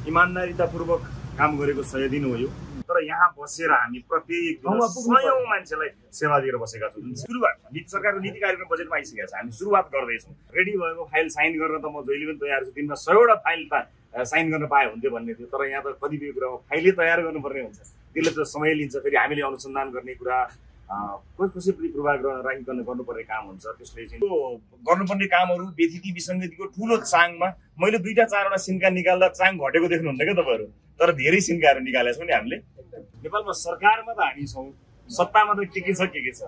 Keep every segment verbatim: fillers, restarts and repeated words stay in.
इमानदारीतापूर्वक काम गरेको सय दिन हो यो। तर यहाँ बसेर हामी प्रत्येक दिन सयौं मान्छेलाई सेवा दिएर बसेका छौँ। सुरुवात नीति सरकारको नीति कार्यक्रम बजेटमा आइसकेको छ, हामी सुरुवात गर्दैछौँ। रेडी भएको फाइल साइन गर्न त म जहिले पनि तयार छु, दिनमा सयवटा फाइल त साइन गर्न पाए हुन्थ्यो भन्ने थियो। तर यहाँ त कतिपय कुरामा फाइलै तयार गर्नुपर्ने हुन्छ, त्यसले त समय लिन्छ। फेरि हामीले अनुसन्धान गर्ने कुरा, कोही कसैप्रति पूर्वाग्रह राखिकन गर्नुपर्ने काम हुन्छ। त्यसले चाहिँ गर्नुपर्ने कामहरू व्यथिति विसङ्गतिको ठुलो चाङमा मैले दुईटा चारवटा सिन्का निकाल्दा चाङ घटेको देख्नुहुन्न क्या तपाईँहरू, तर धेरै सिन्काहरू निकालेको छौँ नि हामीले। नेपालमा सरकारमा त हामी छौँ, सत्तामा त के के छ के के छ।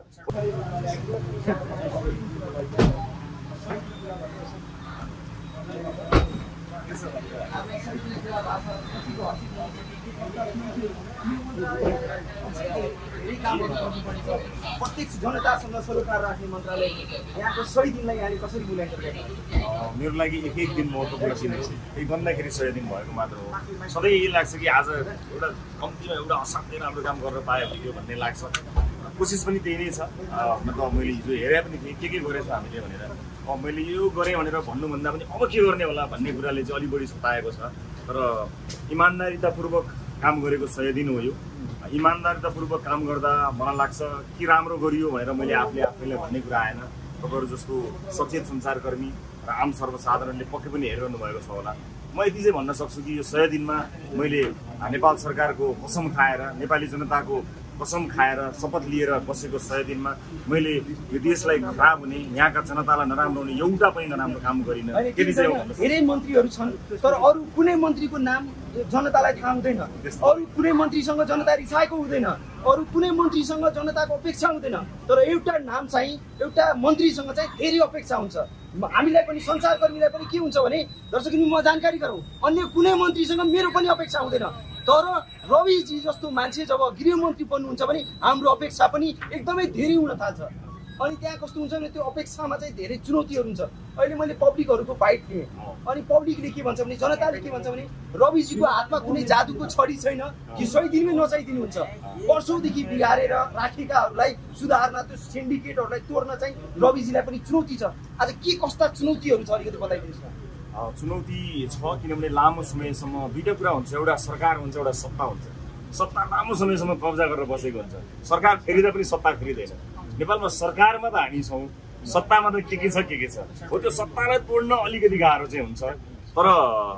प्रत्यक्ष जनतासँग सरोकार राख्ने मन्त्रालय यहाँको सय दिनलाई यहाँले कसरी मूल्याङ्कन गर्नुहुन्छ? मेरो लागि एक एक दिन महत्त्वपूर्ण दिन हो। त्यही भन्दाखेरि सय दिन भएको मात्र हो। सधैँ यही लाग्छ कि आज एउटा कम्तीमा एउटा असाध्यै राम्रो काम गर्न पायो भने भन्ने लाग्छ। कोसिस पनि त्यही नै छ। मतलब मैले हिजो हेरे पनि थिएँ के के गरेछु हामीले भनेर, अब मैले यो गरेँ भनेर भन्नुभन्दा पनि अब के गर्ने होला भन्ने कुराले चाहिँ अलिक बढी सताएको छ। तर इमानदारीतापूर्वक काम गरेको सय दिन हो यो। इमानदारीतापूर्वक काम गर्दा मलाई लाग्छ कि राम्रो गरियो भनेर मैले आफूले आफैलाई भन्ने कुरा आएन। तपाईँहरू जस्तो सचेत सञ्चारकर्मी र आम सर्वसाधारणले पक्कै पनि हेरिरहनु भएको छ होला। म यति चाहिँ भन्न सक्छु कि यो सय दिनमा मैले नेपाल सरकारको कसम खाएर, नेपाली जनताको कसम खाएर शपथ लिएर बसेको सय दिनमा मैले यो देशलाई खराब हुने, यहाँका जनतालाई नराम्रो हुने एउटा पनि नराम्रो काम गरिनँ। धेरै मन्त्रीहरू छन् तर अरू कुनै मन्त्रीको नाम जनतालाई थाहा हुँदैन, अरू कुनै मन्त्रीसँग जनता रिसाएको हुँदैन, अरू कुनै मन्त्रीसँग जनताको अपेक्षा हुँदैन। तर एउटा नाम चाहिँ एउटा मन्त्रीसँग चाहिँ धेरै अपेक्षा हुन्छ। हामीलाई पनि सञ्चारकर्मीलाई पनि के हुन्छ भने दर्शकहरू म जानकारी गरौँ, अन्य कुनै मन्त्रीसँग मेरो पनि अपेक्षा हुँदैन। तर रविजी जस्तो मान्छे जब गृहमन्त्री बन्नुहुन्छ भने हाम्रो अपेक्षा पनि एकदमै धेरै हुन थाल्छ। अनि त्यहाँ कस्तो हुन्छ भने त्यो अपेक्षामा चाहिँ धेरै चुनौतीहरू हुन्छ। अहिले मैले पब्लिकहरूको बाइट लिएँ, अनि पब्लिकले के भन्छ भने, जनताले के भन्छ भने रविजीको हातमा कुनै जादुको छडी छैन कि सय दिनमै नचाइदिनुहुन्छ। वर्षौँदेखि बिगारेर राखेकाहरूलाई सुधार्न, त्यो सिन्डिकेटहरूलाई तोड्न चाहिँ रविजीलाई पनि चुनौती छ। आज के कस्ता चुनौतीहरू छ अलिकति बताइदिनुहोस् न। चुनौती छ किनभने लामो समयसम्म दुईटा कुरा हुन्छ, एउटा सरकार हुन्छ, एउटा सत्ता हुन्छ। सत्ता लामो समयसम्म कब्जा गरेर बसेको हुन्छ, सरकार फेरिँदा पनि सत्ता फेरिँदैन। नेपालमा सरकारमा त हामी छौँ, सत्तामा त के के छ के के छ। हो त्यो सत्तालाई तोड्न अलिकति गाह्रो चाहिँ हुन्छ। तर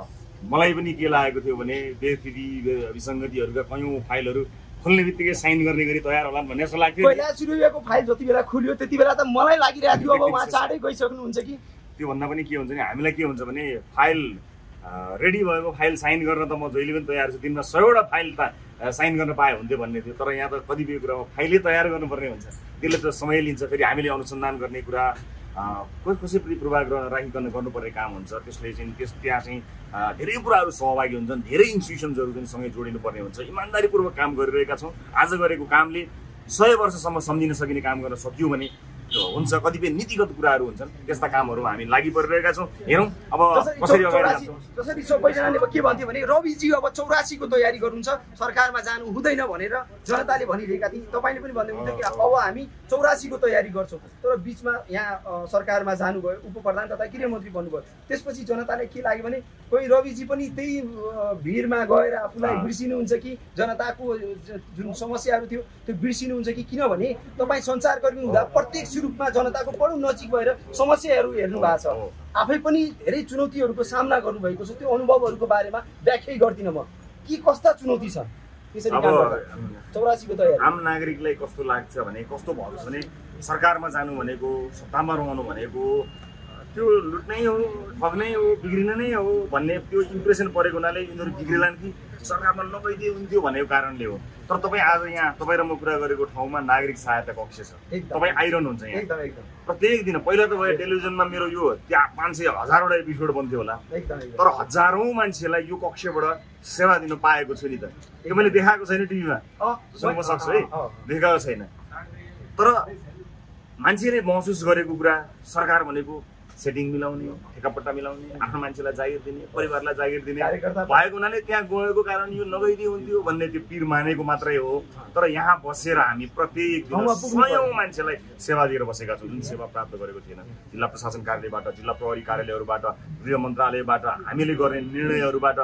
मलाई पनि के लागेको थियो भने व्यथिति विसङ्गतिहरूका कयौँ फाइलहरू खोल्ने बित्तिकै साइन गर्ने गरी तयार होला भन्ने जस्तो लाग्थ्यो। पहिला सुरु भएको फाइल जति बेला खुल्यो त्यति बेला त मलाई लागिरहेको थियो अब उहाँ चाँडै गइसक्नुहुन्छ कि। त्योभन्दा पनि के हुन्छ भने हामीलाई के हुन्छ भने फाइल रेडी भएको फाइल साइन गर्न त म जहिले पनि तयार छु, दिनमा सयवटा फाइल त साइन गर्न पाए हुन्थ्यो भन्ने थियो। तर यहाँ त कतिपय कुरामा फाइलै तयार गर्नुपर्ने हुन्छ, त्यसले त समय लिन्छ। फेरि हामीले अनुसन्धान गर्ने कुरा, कोही कसैप्रति पूर्वाग्रह राखिकन गर्नुपर्ने काम हुन्छ। त्यसले चाहिँ त्यस त्यहाँ चाहिँ धेरै कुराहरू सहभागी हुन्छन्, धेरै इन्स्टिट्युसन्सहरू पनि सँगै जोडिनुपर्ने हुन्छ। इमान्दारीपूर्वक काम गरिरहेका छौँ। आज गरेको कामले सय वर्षसम्म सम्झिन सकिने काम गर्न सक्यो भने हुन्छ। कतिपय नीतिगत कुराहरू हुन्छन्, त्यस्ता कामहरूमा हामी लागि परिरहेका छौँ। हेरौँ अब कसरी अगाडि जान्छौँ। जसरी सबैजनाले के भन्थ्यो भने रविजी अब चौरासीको तयारी गर्नुहुन्छ, सरकारमा जानु हुँदैन भनेर जनताले भनिरहेका थिए। तपाईँले पनि भन्नुहुन्थ्यो कि अब हामी चौरासीको तयारी गर्छौँ। तर बिचमा यहाँ सरकारमा जानुभयो, उप प्रधान तथा गृहमन्त्री बन्नुभयो। त्यसपछि जनताले के लाग्यो भने कोही रविजी पनि त्यही भिडमा गएर आफूलाई बिर्सिनुहुन्छ कि जनताको जुन समस्याहरू थियो त्यो बिर्सिनुहुन्छ कि, किनभने तपाईँ सञ्चारकर्मी हुँदा प्रत्यक्ष रूपमा जनताको बडो नजिक भएर समस्याहरू हेर्नु भएको छ। आफै पनि धेरै चुनौतीहरूको सामना गर्नुभएको छ। त्यो अनुभवहरूको बारेमा व्याख्या गर्दिनँ म, के कस्ता चुनौती छ त्यसरी काम गर्दा चौरासीको तयारी। आम नागरिकलाई कस्तो लाग्छ भने, कस्तो भएको छ भने सरकारमा जानु भनेको, सत्तामा रहनु भनेको त्यो लुट्नै हो, ठग्नै हो, बिग्रिन नै हो भन्ने त्यो इम्प्रेसन परेको हुनाले यिनीहरू बिग्रिलान् कि सरकारमा नगइदिए हुन्थ्यो भनेको कारणले हो। तर तपाईँ आज यहाँ तपाईँ र म कुरा गरेको ठाउँमा नागरिक सहायता कक्ष छ, तपाईँ आइरहनुहुन्छ यहाँ प्रत्येक दिन। पहिला त भयो टेलिभिजनमा मेरो यो त्यहाँ पाँच सय हजारवटा एपिसोड बन्थ्यो होला, तर हजारौँ मान्छेलाई यो कक्षबाट सेवा दिन पाएको छु नि त। यो मैले देखाएको छैन टिभीमा, सुन्न सक्छु है, देखाएको छैन। तर मान्छेले महसुस गरेको कुरा सरकार भनेको सेटिङ मिलाउने, ठेकापट्टा मिलाउने, आफ्नो मान्छेलाई जागिर दिने, परिवारलाई जागिर दिने भएको हुनाले त्यहाँ गएको कारण यो नगइदिए हुन्थ्यो भन्ने त्यो पीर मानेको मात्रै हो। तर यहाँ बसेर हामी प्रत्येक दिन सयौं मान्छेलाई सेवा दिएर बसेका छौँ, जुन सेवा प्राप्त गरेको थिएन। जिल्ला प्रशासन कार्यालयबाट, जिल्ला प्रहरी कार्यालयहरूबाट, गृह मन्त्रालयबाट, हामीले गर्ने निर्णयहरूबाट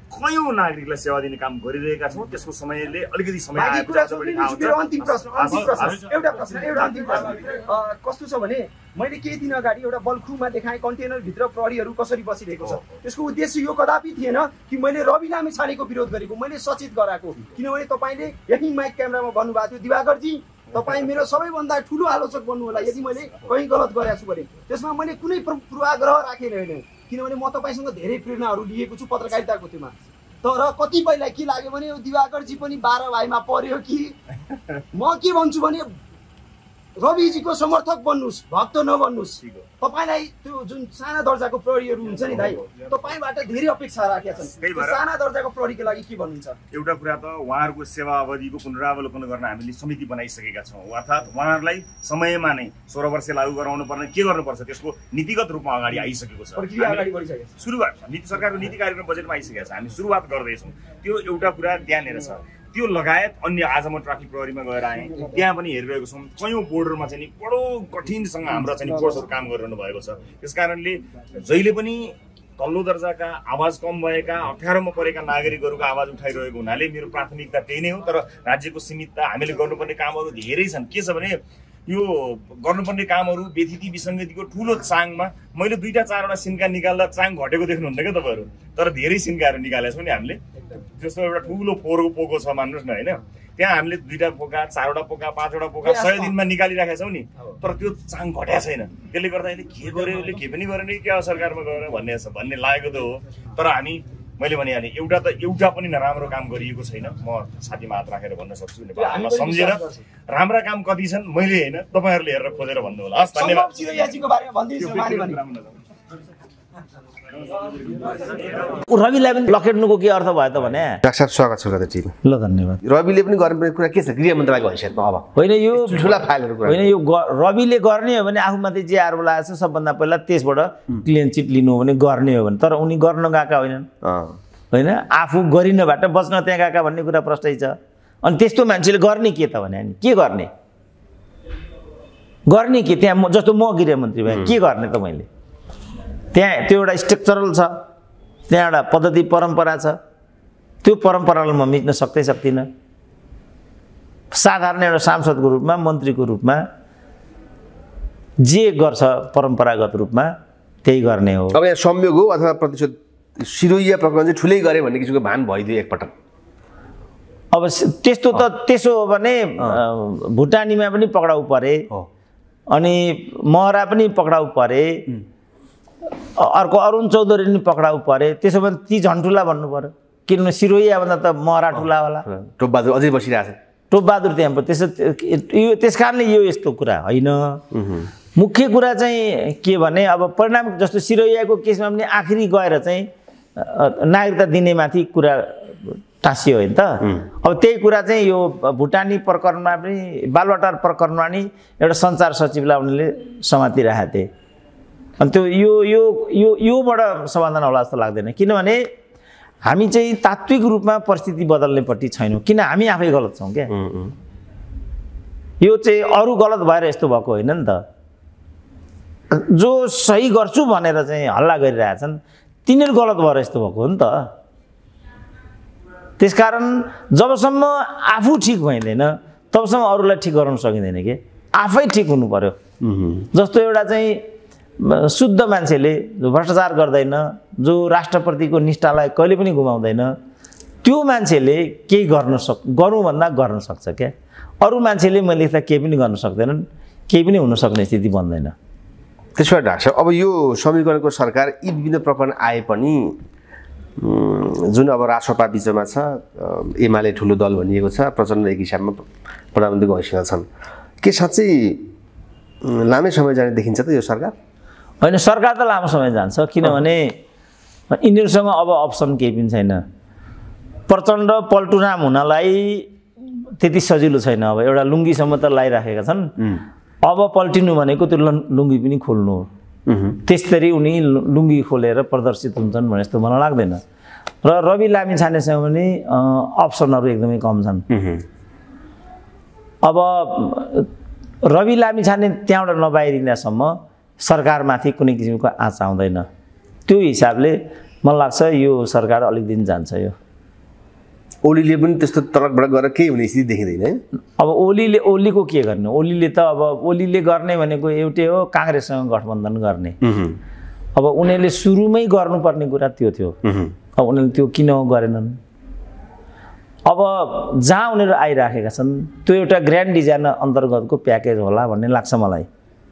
कयौं नागरिकलाई सेवा दिने काम गरिरहेका छौँ। त्यसको समयले अलिकति समय बाँकी कुरा छ भने मेरो अन्तिम प्रश्न अन्तिम प्रश्न एउटा प्रश्न एउटा अन्तिम प्रश्न कस्तो छ भने मैले केही दिन अगाडि एउटा बल्खुमा देखाएँ कन्टेनरभित्र प्रहरीहरू कसरी बसिरहेको छ। त्यसको उद्देश्य यो कदापि थिएन कि मैले रवि लामिछानेको विरोध गरेको, मैले सचेत गराएको। किनभने तपाईँले यही माइक क्यामेरामा भन्नुभएको थियो दिवाकरजी तपाईँ मेरो सबैभन्दा ठुलो आलोचक बन्नु होला यदि मैले कहीँ गलत गरेको छु भने। त्यसमा मैले कुनै पूर्वाग्रह राखेन होइन, किनभने म तपाईँसँग धेरै प्रेरणाहरू लिएको छु पत्रकारिताको त्योमा। तर कतिपयलाई के लाग्यो भने यो दिवाकरजी पनि बाह्र भाइमा पर्यो कि म के भन्छु भने रविजीको समर्थक बन्नुहोस्, भक्त नबन्नुहोस्। तपाईँलाई त्यो जुन साना दर्जाको प्रहरीहरू हुन्छ नि दाइ, तपाईँबाट धेरै अपेक्षा राखेका छन्। साना दर्जाको प्रहरीको लागि के भन्नुहुन्छ? एउटा कुरा त उहाँहरूको सेवा अवधिको पुनरावलोकन गर्न हामीले समिति बनाइसकेका छौँ। अर्थात् उहाँहरूलाई समयमा नै सोह्र वर्ष लागू गराउनु पर्ने के गर्नुपर्छ त्यसको नीतिगत रूपमा अगाडि आइसकेको छ। सुरुवात नीति सरकारको नीति कार्यक्रम बजेटमा आइसकेको छ, हामी सुरुवात गर्दैछौँ। त्यो एउटा कुरा त्यहाँनिर छ। त्यो लगायत अन्य आज म ट्राफिक प्रहरीमा गएर आएँ, त्यहाँ पनि हेरिरहेको छौँ कयौँ बोर्डरमा चाहिँ नि बडो कठिनसँग हाम्रो चाहिँ फोर्सहरू काम गरिरहनु भएको छ। त्यस कारणले जहिले पनि तल्लो दर्जाका आवाज कम भएका अप्ठ्यारोमा परेका नागरिकहरूको आवाज उठाइरहेको हुनाले मेरो प्राथमिकता त्यही नै हो। तर राज्यको सीमितता हामीले गर्नुपर्ने कामहरू धेरै छन्। के छ भने यो गर्नुपर्ने कामहरू व्यथिति विसङ्गतिको ठुलो चाङमा मैले दुईवटा चारवटा सिन्का निकाल्दा चाङ घटेको देख्नुहुन्न क्या तपाईँहरू, तर धेरै सिन्काहरू निकालेका छौँ नि हामीले। जस्तो एउटा ठुलो फोहोरको पोको छ मान्नुहोस् न होइन, त्यहाँ हामीले दुईवटा पोका चारवटा पोका पाँचवटा पोका सय दिनमा निकालिराखेका छौँ नि, तर त्यो चाङ घट्या छैन। त्यसले गर्दा अहिले के गर्यो उसले के पनि गरेन कि क्या सरकारमा गएर भन्ने भन्ने लागेको त हो। तर हामी मैले भनिहालेँ एउटा त एउटा पनि नराम्रो काम गरिएको छैन। म छातीमा हात राखेर भन्न सक्छु नेपालमा सम्झेर राम्रा काम कति छन् मैले होइन तपाईँहरूले हेरेर खोजेर भन्नु होला। हस् धन्यवाद। रविलाई पनि लखेट्नुको के अर्थ भयो त भने डाक्टर साहब स्वागत छ कता टिम। ल धन्यवाद। रविले पनि गर्नुपर्ने कुरा के छ गृह मन्त्रालयको हैसियतमा? अब होइन यो ठुला फाइलहरु कुरा होइन, यो रविले गर्ने हो भने आफूमाथि जे आरोप लागेको छ सबभन्दा पहिला त्यसबाट क्लिन चिट लिनु हो भने गर्ने हो भने, तर उनी गर्न गएका होइनन् होइन, आफू गरिनबाट बच्न त्यहाँ गएका भन्ने कुरा प्रष्टै छ। अनि त्यस्तो मान्छेले गर्ने के त भने के गर्ने गर्ने के त्यहाँ जस्तो म गृहमन्त्री भए के गर्ने त मैले? त्यहाँ त्यो एउटा स्ट्रक्चरल छ, त्यहाँ एउटा पद्धति परम्परा छ, त्यो परम्परालाई म मिच्न सक्दै सक्दिनँ। साधारण एउटा सांसदको रूपमा मन्त्रीको रूपमा जे गर्छ परम्परागत रूपमा त्यही गर्ने हो। अब यहाँ संयोग हो अथवा प्रतिशत सिरोइया प्रकरण चाहिँ ठुलै गरे भन्ने किसिमको भान भइदियो एकपटक। अब त्यस्तो त त्यसो हो भने भुटानीमा पनि पक्राउ परे, अनि महरा पनि पक्राउ परे, अर्को अरुण चौधरी पनि पक्राउ परे। त्यसो भने ती झन्ठुला भन्नु पर्यो, किनभने सिरोइया भन्दा त महरा ठुला होला। टोपबहादुर अझै बसिरहेछ, टोपबहादुर त्यहाँ त्यसो यो त्यस कारणले यो यस्तो कुरा होइन। मुख्य कुरा चाहिँ के भने अब परिणाम जस्तो सिरोइयाको केसमा पनि आखिरी गएर चाहिँ नागरिकता दिनेमाथि कुरा टाँसियो होइन त। अब त्यही कुरा चाहिँ यो भुटानी प्रकरणमा पनि बालुवाटार प्रकरणमा नि एउटा सञ्चार सचिवलाई उनीहरूले समातिरहेका थिए। अनि त्यो यो यो यो योबाट समाधान होला जस्तो लाग्दैन, किनभने हामी चाहिँ तात्विक रूपमा परिस्थिति बदल्नेपट्टि छैनौँ, किन हामी आफै गलत छौँ क्या। यो चाहिँ अरू गलत भएर यस्तो भएको होइन नि त। जो सही गर्छु भनेर चाहिँ हल्ला गरिरहेछन् तिनीहरू गलत भएर यस्तो भएको हो नि त। त्यसकारण जबसम्म आफू ठिक भइँदैन तबसम्म अरूलाई ठिक गराउन सकिँदैन कि, आफै ठिक हुनु पर्यो। जस्तो एउटा चाहिँ शुद्ध मान्छेले जो भ्रष्टाचार गर्दैन, जो राष्ट्रप्रतिको निष्ठालाई कहिले पनि गुमाउँदैन, त्यो मान्छेले केही गर्न सक् गर्नुभन्दा गर्न सक्छ क्या। अरू मान्छेले मैले त केही पनि गर्न सक्दैनन्, केही पनि हुन सक्ने स्थिति बन्दैन। त्यसो भए डाक्टर साहब अब यो समीकरणको सरकार यी विभिन्न प्रकरण आए पनि जुन अब रासपा बिचमा छ, एमाले ठुलो दल भनिएको छ, प्रचण्ड एक हिसाबमा प्रधानमन्त्रीको हैसियतमा छन्, के साँच्चै लामै समय जाने देखिन्छ त यो सरकार? होइन, सरकार त लामो समय जान्छ, किनभने यिनीहरूसँग अब अप्सन केही पनि छैन। प्रचण्ड पल्टुराम हुनलाई त्यति सजिलो छैन। अब एउटा लुङ्गीसम्म त लगाइराखेका छन्, अब पल्टिनु भनेको त्यो लुङ्गी पनि खोल्नु हो। त्यसरी उनी लुङ्गी खोलेर प्रदर्शित हुन्छन् भने जस्तो मलाई लाग्दैन। र रवि लामिछानेसँग पनि अप्सनहरू एकदमै कम छन्। अब रवि लामिछाने त्यहाँबाट नबाहिरिँदासम्म सरकारमाथि कुनै किसिमको आँच आउँदैन। त्यो हिसाबले मलाई लाग्छ यो सरकार अलिक दिन जान्छ यो ओलीले पनि त्यस्तो तलकबाट गरेर केही हुने स्थिति देखिँदैन है अब ओलीले ओलीको के गर्ने ओलीले त अब ओलीले गर्ने भनेको एउटै हो काङ्ग्रेससँग गठबन्धन गर्ने अब उनीहरूले सुरुमै गर्नुपर्ने कुरा त्यो थियो अब उनीहरूले त्यो किन गरेनन् अब जहाँ उनीहरू आइराखेका छन् त्यो एउटा ग्रान्ड डिजाइन अन्तर्गतको प्याकेज होला भन्ने लाग्छ मलाई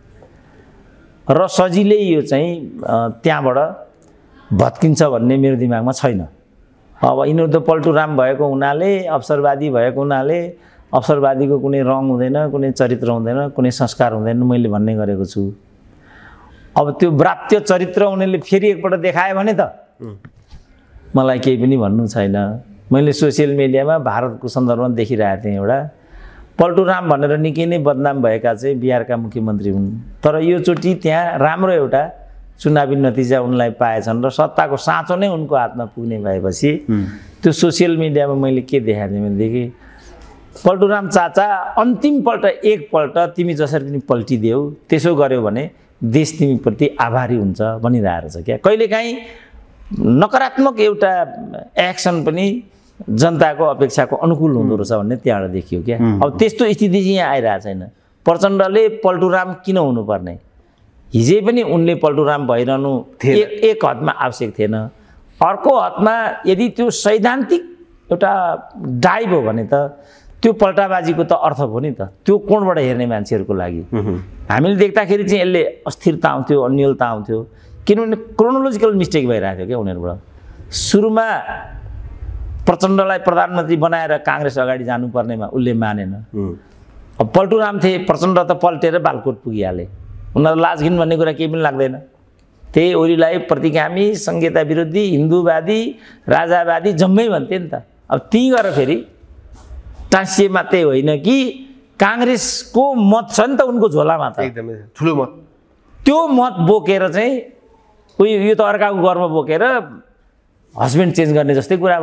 र सजिलै यो चाहिँ त्यहाँबाट भत्किन्छ भन्ने मेरो दिमागमा छैन अब यिनीहरू त पल्टुराम भएको हुनाले अवसरवादी भएको हुनाले अवसरवादीको कुनै रङ हुँदैन कुनै चरित्र हुँदैन कुनै संस्कार हुँदैन मैले भन्ने गरेको छु अब त्यो व्राप्य चरित्र उनीहरूले फेरि एकपल्ट देखायो भने त मलाई केही पनि भन्नु छैन मैले सोसियल मिडियामा भारतको सन्दर्भमा देखिरहेको थिएँ एउटा पल्टुराम भनेर निकै नै बदनाम भएका चाहिँ बिहारका मुख्यमन्त्री हुन् तर योचोटि त्यहाँ राम्रो एउटा चुनावी नतिजा उनलाई पाएछन् र सत्ताको साँचो नै उनको हातमा पुग्ने भएपछि त्यो सोसियल मिडियामा मैले के देखाएको थिएँ भनेदेखि पल्टुराम चाचा अन्तिमपल्ट एकपल्ट तिमी जसरी पनि पल्टिदेऊ त्यसो गर्यो भने देश तिमीप्रति आभारी हुन्छ भनिरहेको छ क्या कहिलेकाहीँ नकारात्मक एउटा एक्सन पनि जनताको अपेक्षाको अनुकूल हुँदो रहेछ भन्ने त्यहाँबाट देखियो क्या अब त्यस्तो स्थिति चाहिँ यहाँ आइरहेको छैन प्रचण्डले पल्टुराम किन हुनुपर्ने हिजै पनि उनले पल्टुराम भइरहनु एक एक हदमा आवश्यक थिएन अर्को हदमा यदि त्यो सैद्धान्तिक एउटा डाइभ हो भने त त्यो पल्टाबाजीको त अर्थ हो नि त त्यो कोणबाट हेर्ने मान्छेहरूको लागि हामीले देख्दाखेरि चाहिँ यसले अस्थिरता आउँथ्यो अन्यलता आउँथ्यो किनभने क्रोनोलोजिकल मिस्टेक भइरहेको थियो क्या उनीहरूबाट सुरुमा प्रचण्डलाई प्रधानमन्त्री बनाएर काङ्ग्रेस अगाडि जानुपर्नेमा उसले मानेन अब पल्टुराम थिए प्रचण्ड त पल्टेर बालकोट पुगिहाले उनीहरू लाजघिन भन्ने कुरा केही पनि लाग्दैन त्यही ओलीलाई प्रतिगामी संहिता विरोधी हिन्दूवादी राजावादी जम्मै भन्थे नि त अब त्यहीँ गएर फेरि टाँसिए मात्रै होइन कि काङ्ग्रेसको मत छ नि त उनको झोलामा त एकदमै ठुलो मत त्यो मत बोकेर चाहिँ उयो यो त अर्काको गर्व बोकेर हस्बेन्ड चेन्ज गर्ने जस्तै कुरा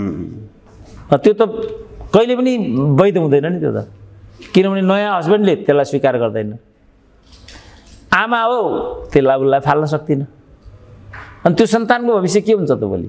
भयो त्यो त कहिले पनि वैध हुँदैन नि त्यो त किनभने नयाँ हस्बेन्डले त्यसलाई स्वीकार गर्दैन आमा हो त्यसलाई उसलाई फाल्न सक्दिनँ अनि त्यो सन्तानको भविष्य के हुन्छ त भोलि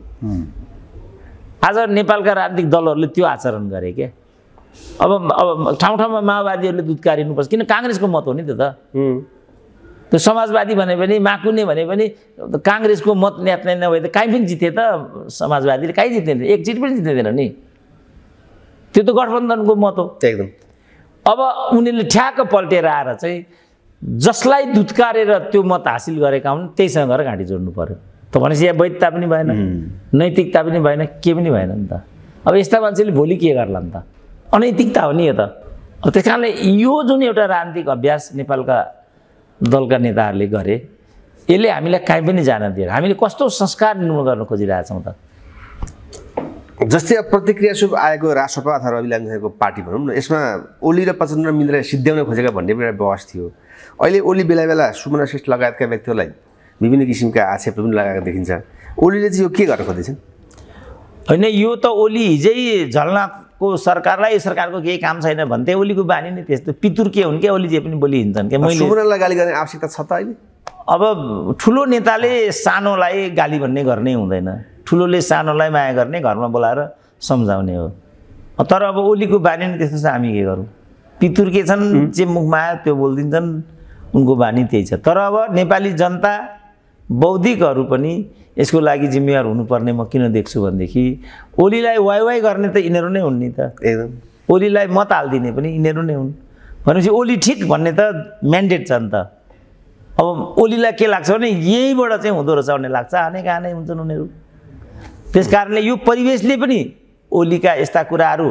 आज नेपालका राजनीतिक दलहरूले त्यो आचरण गरे क्या अब अब ठाउँ ठाउँमा माओवादीहरूले दुधकारिनुपर्छ किन काङ्ग्रेसको मत हो नि त्यो त त्यो समाजवादी भने पनि माकुने भने पनि काङ्ग्रेसको मत न्यात्ने नभए त कहीँ पनि जिते त समाजवादीले कहीँ जित्दैन एक सिट पनि जित्दैन नि त्यो त गठबन्धनको मत हो एकदम अब उनीहरूले ठ्याक्क पल्टेर आएर चाहिँ जसलाई दुधकारेर त्यो मत हासिल गरेका हुन् त्यहीसँग गएर घाँटी जोड्नु पर्यो त भनेपछि यहाँ वैधता पनि भएन नैतिकता पनि भएन के पनि भएन नि त अब यस्ता मान्छेले भोलि के गर्ला नि त अनैतिकता हो नि यो त अब त्यस कारणले यो जुन एउटा राजनीतिक अभ्यास नेपालका दलका नेताहरूले गरे यसले हामीलाई कहीँ पनि जान दिएर हामीले कस्तो संस्कार निर्माण गर्न खोजिरहेछौँ त जस्तै अब प्रतिक्रिया स्वरूप आएको राष्ट्रपा अथवा रवि लामिछानेको पार्टी भनौँ न यसमा ओली र प्रचण्ड मिलेर सिद्ध्याउन खोजेका भन्ने पनि एउटा बहस थियो अहिले ओली बेला बेला सुमना श्रेष्ठ लगायतका व्यक्तिहरूलाई विभिन्न किसिमका आक्षेपहरू पनि लगाएको देखिन्छ ओलीले चाहिँ यो के गर्न खोज्दैछन् होइन यो त ओली हिजै झलनाथको सरकारलाई सरकारको केही काम छैन भन्थे ओलीको बानी नै त्यस्तो पितुर के हुन् क्या ओली जे पनि बोली हिँड्छन् क्या मैले सुमनालाई गाली गर्ने आवश्यकता छ त अहिले अब ठुलो नेताले सानोलाई गाली भन्ने गर्नै हुँदैन ठुलोले सानोलाई माया गर्ने घरमा बोलाएर सम्झाउने हो तर अब ओलीको बानी नै त्यस्तो छ हामी के गरौँ पितुर के छन् जे मुखमा आयो त्यो बोलिदिन्छन् उनको बानी त्यही छ तर अब नेपाली जनता बौद्धिकहरू पनि यसको लागि जिम्मेवार हुनुपर्ने म किन देख्छु भनेदेखि ओलीलाई वाइ वाइ गर्ने त यिनीहरू नै हुन् नि त एकदम ओलीलाई मत हालिदिने पनि यिनीहरू नै हुन् भनेपछि ओली ठिक भन्ने त म्यान्डेट छ नि त अब ओलीलाई के लाग्छ भने यहीँबाट चाहिँ हुँदो रहेछ भन्ने लाग्छ आने कहाँ नै हुन्छन् उनीहरू त्यस कारणले यो परिवेशले पनि ओलीका यस्ता कुराहरू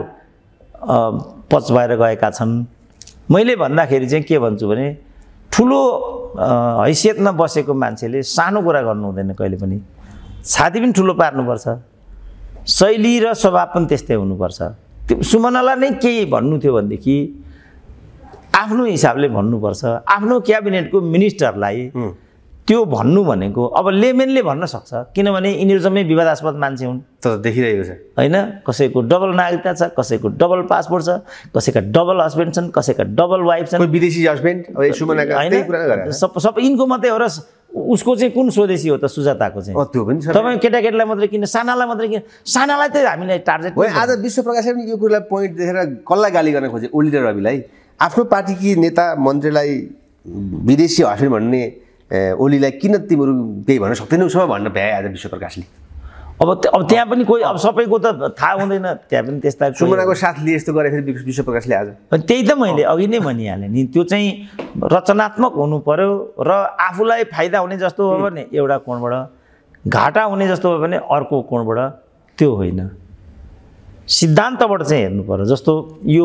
पच भएर गएका छन् मैले भन्दाखेरि चाहिँ के भन्छु भने ठुलो हैसियतमा बसेको मान्छेले सानो कुरा गर्नु हुँदैन कहिले पनि छाती पनि ठुलो पार्नुपर्छ शैली र स्वभाव पनि त्यस्तै हुनुपर्छ त्यो सुमनालाई नै केही भन्नु थियो भनेदेखि आफ्नो हिसाबले भन्नुपर्छ आफ्नो क्याबिनेटको मिनिस्टरलाई त्यो भन्नु भनेको अब लेमेनले भन्न सक्छ किनभने यिनीहरू जम्मै विवादास्पद मान्छे हुन् त देखिरहेको छ हैन कसैको डबल नागरिकता छ कसैको डबल पासपोर्ट छ कसैका डबल हस्बेन्ड छन् कसैका डबल वाइफ छन् कोही विदेशी हस्बेन्ड अब सुमनाका त्यही कुरा गरे सब सब यिनको मात्रै हो र उसको चाहिँ कुन स्वदेशी हो त सुजाताको चाहिँ? त्यो पनि छ। तपाईँ केटाकेटीलाई मात्रै किन, सानालाई मात्रै किन? सानालाई त हामीले टार्गेट हो। आज विश्व प्रकाशले पनि यो कुरालाई पोइन्ट देखेर कसलाई गाली गर्न खोजे? ओली र रविलाई। आफ्नो पार्टीकी नेता मन्त्रीलाई विदेशी हस्पिटल भन्ने ओलीलाई किन तिमीहरू केही भन्न सक्दैनौ उसमा भन्न भ्याए आज विश्व प्रकाशले। अब अब त्यहाँ पनि कोही, अब सबैको त थाहा हुँदैन, त्यहाँ पनि त्यस्ता सुमनाको साथले यस्तो गरेको विश्व प्रकाशले आज। त्यही त मैले अघि नै भनिहालेँ नि, त्यो चाहिँ रचनात्मक हुनु पर्यो र आफूलाई फाइदा हुने जस्तो हो भने एउटा कोणबाट, घाटा हुने जस्तो हो भने अर्को कोणबाट, त्यो होइन, सिद्धान्तबाट चाहिँ हेर्नु पर्यो। जस्तो यो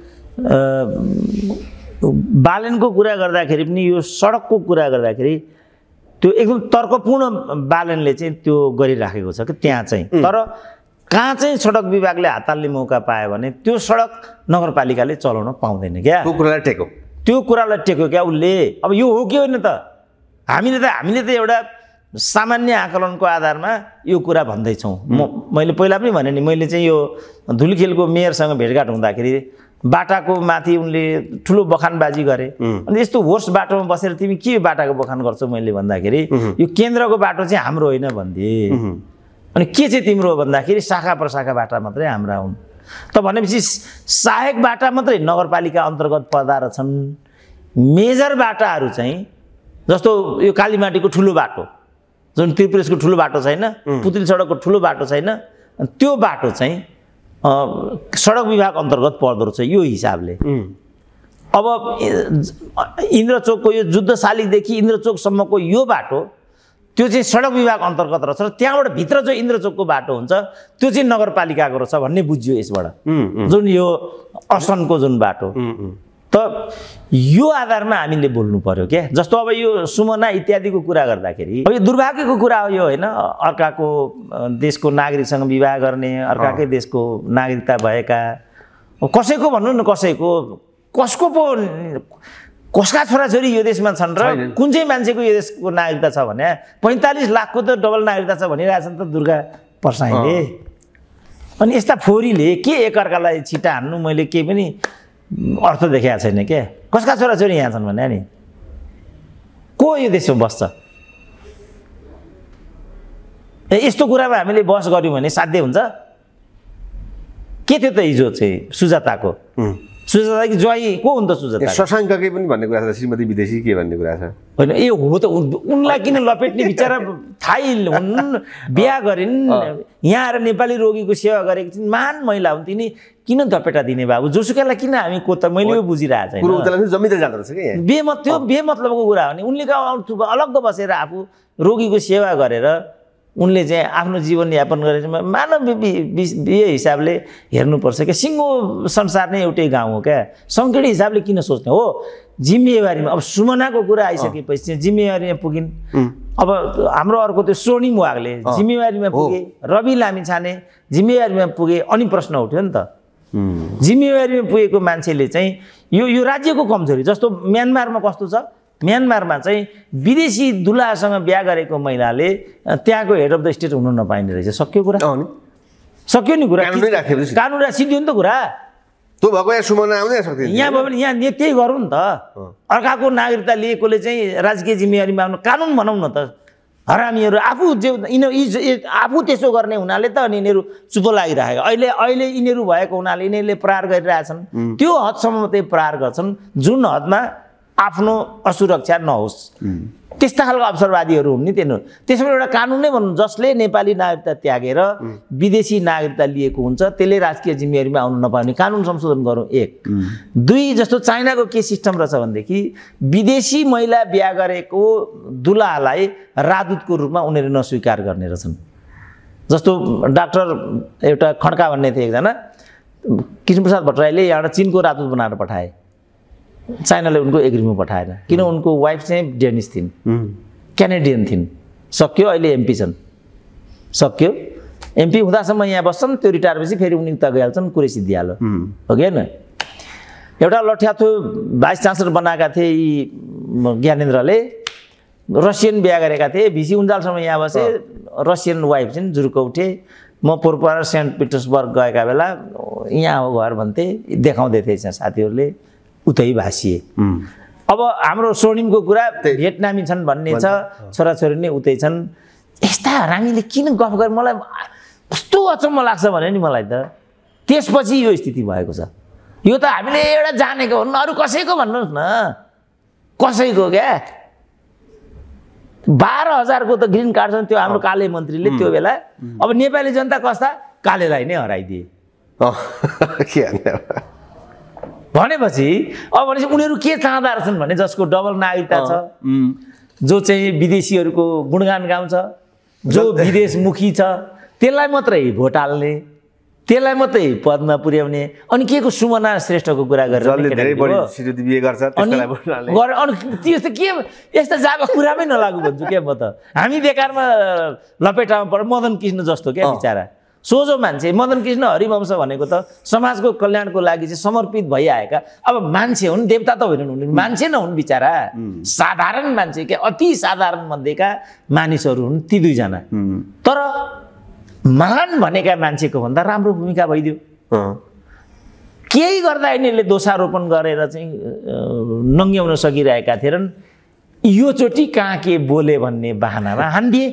बालनको कुरा गर्दाखेरि पनि, यो सडकको कुरा गर्दाखेरि त्यो एकदम तर्कपूर्ण बालनले चाहिँ त्यो गरिराखेको छ कि त्यहाँ चाहिँ। तर कहाँ चाहिँ सडक विभागले हात हाल्ने मौका पायो भने त्यो सडक नगरपालिकाले चलाउन पाउँदैन क्या। त्यो कुरालाई टेक्यो, त्यो कुरालाई टेक्यो क्या उसले। अब यो हो कि होइन त? हामीले त हामीले त एउटा सामान्य आकलनको आधारमा यो कुरा भन्दैछौँ। म मैले पहिला पनि भने नि, मैले चाहिँ यो धुलीखेलको मेयरसँग भेटघाट हुँदाखेरि बाटाको माथि उनले ठुलो बखानबाजी गरे। अनि यस्तो होर्स बाटोमा बसेर तिमी के बाटाको बखान गर्छौ मैले भन्दाखेरि यो केन्द्रको बाटो चाहिँ हाम्रो होइन भनिदिए। अनि के चाहिँ तिम्रो हो भन्दाखेरि शाखा प्रशाखा बाटा मात्रै हाम्रा हुन्। त भनेपछि सहायक बाटा मात्रै नगरपालिका अन्तर्गत पर्दा रहेछन्। मेजर बाटाहरू चाहिँ जस्तो यो कालीमाटीको ठुलो बाटो, जुन त्रिपुरेशको ठुलो बाटो छैन, पुतिल सडकको ठुलो बाटो छैन, त्यो बाटो चाहिँ सडक विभाग अन्तर्गत पर्दो रहेछ यो हिसाबले। अब इन्द्रचोकको यो जुद्धशालीदेखि इन्द्रचोकसम्मको यो बाटो त्यो चाहिँ सडक विभाग अन्तर्गत रहेछ र त्यहाँबाट भित्र जो इन्द्रचोकको बाटो हुन्छ त्यो चाहिँ नगरपालिकाको रहेछ भन्ने बुझ्यो यसबाट, जुन यो असनको जुन बाटो। त यो आधारमा हामीले बोल्नु पर्यो क्या। जस्तो अब यो सुमना इत्यादिको कुरा गर्दाखेरि अब यो दुर्भाग्यको कुरा हो यो होइन। अर्काको देशको नागरिकसँग विवाह गर्ने, अर्काकै देशको नागरिकता भएका, कसैको भन्नु न कसैको, कसको पो कसका छोराछोरी यो देशमा छन् र कुन चाहिँ मान्छेको यो देशको नागरिकता छ भने पैँतालिस लाखको त डबल नागरिकता छ भनिरहेछन् त दुर्गा परसाईले। अनि यस्ता फोरीले के एकअर्कालाई छिटा हान्नु मैले केही पनि अर्थ देखाएको छैन क्या। कसका छोराछोरी यहाँ छन् भने नि को यो देशमा बस्छ? यस्तो कुरामा हामीले बहस गऱ्यौँ भने साध्य हुन्छ? के थियो त हिजो चाहिँ सुजाताको? सुजाता कि ज्वाइँ को हुन् त सुजाता? शशाङ्ककै पनि भन्ने कुरा छ, श्रीमती विदेशी के भन्ने कुरा छ होइन? ए हो त, उनलाई किन लपेट्ने? बिचरा थाहै हुन्, बिहा गरिन्, यहाँ आएर नेपाली रोगीको सेवा गरेकी छिन्, महान महिला हुन् तिनी, किन धपेटा दिने बाबु? जोसुकैलाई किन हामी को त मैले यो बुझिरहेको छैन। जमिन जाँदो रहेछ कि बेमत त्यो बेमतलबको कुरा हो नि। उनले अलग्ग बसेर आफू रोगीको सेवा गरेर उनले चाहिँ आफ्नो जीवनयापन गरेर मानव बिहे हिसाबले हेर्नुपर्छ क्या। सिङ्गो संसार नै एउटै गाउँ हो क्या। सङ्केडी हिसाबले किन सोच्ने हो? जिम्मेवारीमा अब सुमनाको कुरा आइसकेपछि चाहिँ जिम्मेवारीमा पुगिन्। अब हाम्रो अर्को त्यो स्वर्णिम वागले जिम्मेवारीमा पुगे, रवि लामिछाने जिम्मेवारीमा पुगे, अनि प्रश्न उठ्यो नि त। जिम्मेवारीमा पुगेको मान्छेले चाहिँ यो यो राज्यको कमजोरी। जस्तो म्यानमारमा कस्तो छ, म्यानमारमा चाहिँ विदेशी दुलासँग बिहा गरेको महिलाले त्यहाँको हेड अफ द स्टेट हुनु नपाइने रहेछ। सक्यो कुरा, सक्यो नि कुरा, कानुन सिद्धियो नि त कुरा। त्यो भएको यहाँ सुमना आउँदै सक्दैन। यहाँ भयो भने यहाँ त्यही गरौँ नि त। अर्काको नागरिकता लिएकोले चाहिँ राजकीय जिम्मेवारीमा आउनु, कानुन बनाउँ न त। हरामीहरू आफू जे यिनीहरू आफू त्यसो गर्ने हुनाले त अनि यिनीहरू चुप लागिरहेको। अहिले अहिले यिनीहरू भएको हुनाले यिनीहरूले प्रहार गरिरहेछन्। त्यो हदसम्म मात्रै प्रहार गर्छन् जुन हदमा आफ्नो असुरक्षा नहोस्। त्यस्ता खालको अवसरवादीहरू हुन् नि तिनीहरू। त्यसमा एउटा कानुन नै भन्नु, जसले नेपाली नागरिकता त्यागेर विदेशी नागरिकता लिएको हुन्छ त्यसले राजकीय जिम्मेवारीमा आउनु नपाउने कानुन संशोधन गरौँ। एक दुई, जस्तो चाइनाको के सिस्टम रहेछ भनेदेखि विदेशी महिला बिहा गरेको दुलालाई राजदूतको रूपमा उनीहरू नस्वीकार गर्ने रहेछन्। जस्तो डाक्टर एउटा खड्का भन्ने थिए एकजना, कृष्णप्रसाद भट्टराईले यहाँबाट चिनको राजदूत बनाएर पठाए, चाइनाले उनको एग्रीमा पठाएन, किन उनको वाइफ चाहिँ डेनिस थिइन्, क्यानेडियन थिइन्। सक्यो, अहिले एमपी छन्। सक्यो, एमपी हुँदासम्म यहाँ बस्छन्, त्यो रिटायर भएपछि फेरि उनी उता गइहाल्छन्, कुरै सिद्धिहाल्यो हो कि होइन। एउटा लठ्याथो भाइस चान्सलर बनाएका थिए यी ज्ञानेन्द्रले, रसियन बिहा गरेका थिए, भिसी उन्जालसम्म यहाँ बसे, रसियन वाइफ चाहिँ जुरुको उठे। म पोर्पोरा सेन्ट पिटर्सबर्ग गएका बेला यहाँ हो घर भन्थे, देखाउँदै थिए साथीहरूले, उतै भाषिए। अब हाम्रो स्वर्णिमको कुरा भियतनामी छन् भन्ने छ, छोराछोरी नै उतै छन्। यस्ता हरामीले किन गफ गरे मलाई कस्तो अचम्म लाग्छ भने नि मलाई त। त्यसपछि यो स्थिति भएको छ। यो त हामीले एउटा जानेको हो, अरू कसैको भन्नुहोस् न, कसैको क्या। बाह्र हजारको त ग्रिन कार्ड छ त्यो हाम्रो काले मन्त्रीले त्यो बेला। अब नेपाली जनता कस्ता कालेलाई नै हराइदिए भनेपछि अब भनेपछि उनीहरू के चाहँदा रहेछन् भने जसको डबल नागरिकता छ, जो चाहिँ विदेशीहरूको गुणगान गाउँछ, जो विदेशमुखी छ, त्यसलाई मात्रै भोट हाल्ने, त्यसलाई मात्रै पदमा पुर्याउने। अनि के को सुमना श्रेष्ठको कुरा गरेर अनि त्यस्तो के यस्ता जाबा कुरामै नलागु भन्छु क्या म त। हामी बेकारमा लपेटामा पऱ्यो मदन कृष्ण जस्तो क्या बिचरा, सोझो मान्छे। मदन कृष्ण हरिवंश भनेको त समाजको कल्याणको लागि चाहिँ समर्पित भइआएका अब मान्छे हुन्, देवता त होइनन्, हुन् मान्छे न हुन् बिचरा, साधारण मान्छे क्या, अति साधारण मध्येका मानिसहरू हुन् ती दुईजना। तर महान भनेका मान्छेको भन्दा राम्रो भूमिका भइदियो। केही गर्दा यिनीहरूले दोषारोपण गरेर चाहिँ नङ्ग्याउन सकिरहेका थिएनन्। योचोटि कहाँ के बोले भन्ने बहानामा हान्दिए।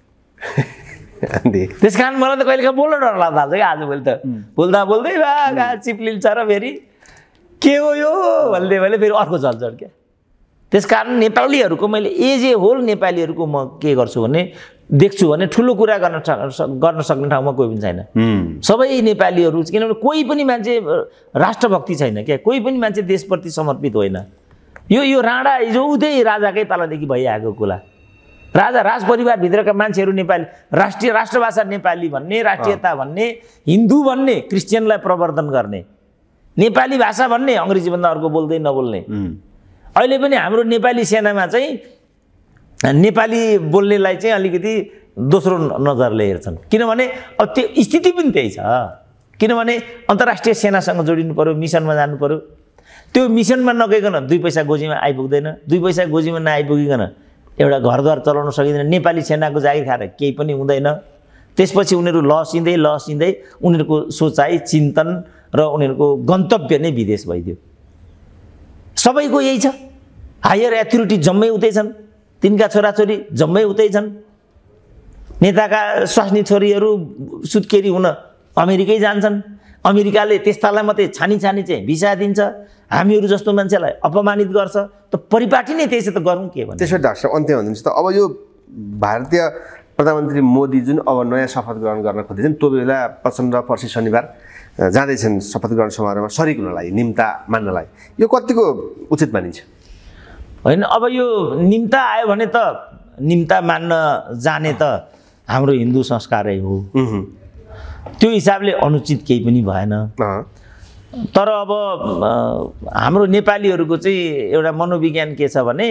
त्यस कारण मलाई त कहिले बोल्न डर लाग्दा छ क्या। आजभोलि त बोल्दा बोल्दै बा चिप्लिन्छ र फेरि के हो यो भन्दै भने फेरि अर्को झल्झड क्या। त्यस कारण नेपालीहरूको मैले एज ए होल नेपालीहरूको म के गर्छु भने देख्छु भने ठुलो कुरा गर्न गर्न सक्ने ठाउँमा कोही पनि छैन। सबै नेपालीहरू, किनभने कोही पनि मान्छे राष्ट्रभक्ति छैन क्या, कोही पनि मान्छे देशप्रति समर्पित होइन। यो यो राणा हिजो उतै राजाकै पालादेखि भइआएको कुरा। राजा राज परिवारभित्रका मान्छेहरू नेपाली, राष्ट्रिय राष्ट्रभाषा नेपाली भन्ने, राष्ट्रियता भन्ने, हिन्दू भन्ने, क्रिस्चियनलाई प्रवर्धन गर्ने, नेपाली भाषा भन्ने, अङ्ग्रेजीभन्दा अर्को बोल्दै नबोल्ने। अहिले पनि हाम्रो नेपाली सेनामा चाहिँ नेपाली बोल्नेलाई चाहिँ अलिकति दोस्रो नजरले हेर्छन्, किनभने अब त्यो स्थिति पनि त्यही छ। किनभने अन्तर्राष्ट्रिय सेनासँग जोडिनु पर्यो, मिसनमा जानु पर्यो। त्यो मिसनमा नगइकन दुई पैसा गोजीमा आइपुग्दैन, दुई पैसा गोजीमा नआइपुगिकन एउटा घरद्वार चलाउन सकिँदैन। नेपाली सेनाको जागिर खाएर केही पनि हुँदैन। त्यसपछि उनीहरू लसिँदै लसिँदै उनीहरूको सोचाइ, चिन्तन र उनीहरूको गन्तव्य नै विदेश भइदियो। सबैको यही छ। हायर एथोरिटी जम्मै उतै छन्, तिनका छोराछोरी जम्मै उतै छन्। नेताका स्वास्नी छोरीहरू सुत्केरी हुन अमेरिकै जान्छन्। अमेरिकाले त्यस्तालाई मात्रै छानी छानी चाहिँ भिसा दिन्छ, हामीहरू जस्तो मान्छेलाई अपमानित गर्छ। त परिपाटी नै त्यसै त गरौँ के भन्ने। त्यसो डाक्टर अन्त्य भनिदिनुहोस् त, अब यो भारतीय प्रधानमन्त्री मोदी जुन अब नयाँ शपथ ग्रहण गर्न खोज्दैछन्, त्यो बेला प्रचण्ड पर्सि शनिबार जाँदैछन् शपथ ग्रहण समारोहमा सरिक हुनलाई, निम्ता मान्नलाई। यो कतिको उचित मानिन्छ? होइन, अब यो निम्ता आयो भने त निम्ता मान्न जाने त हाम्रो हिन्दू संस्कारै हो। त्यो हिसाबले अनुचित केही पनि भएन। तर अब हाम्रो नेपालीहरूको चाहिँ एउटा मनोविज्ञान के छ भने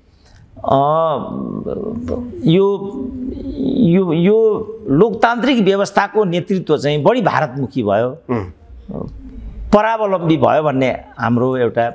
यो यो यो लोकतान्त्रिक व्यवस्थाको नेतृत्व चाहिँ बढी भारतमुखी भयो, परावलम्बी भयो भन्ने हाम्रो एउटा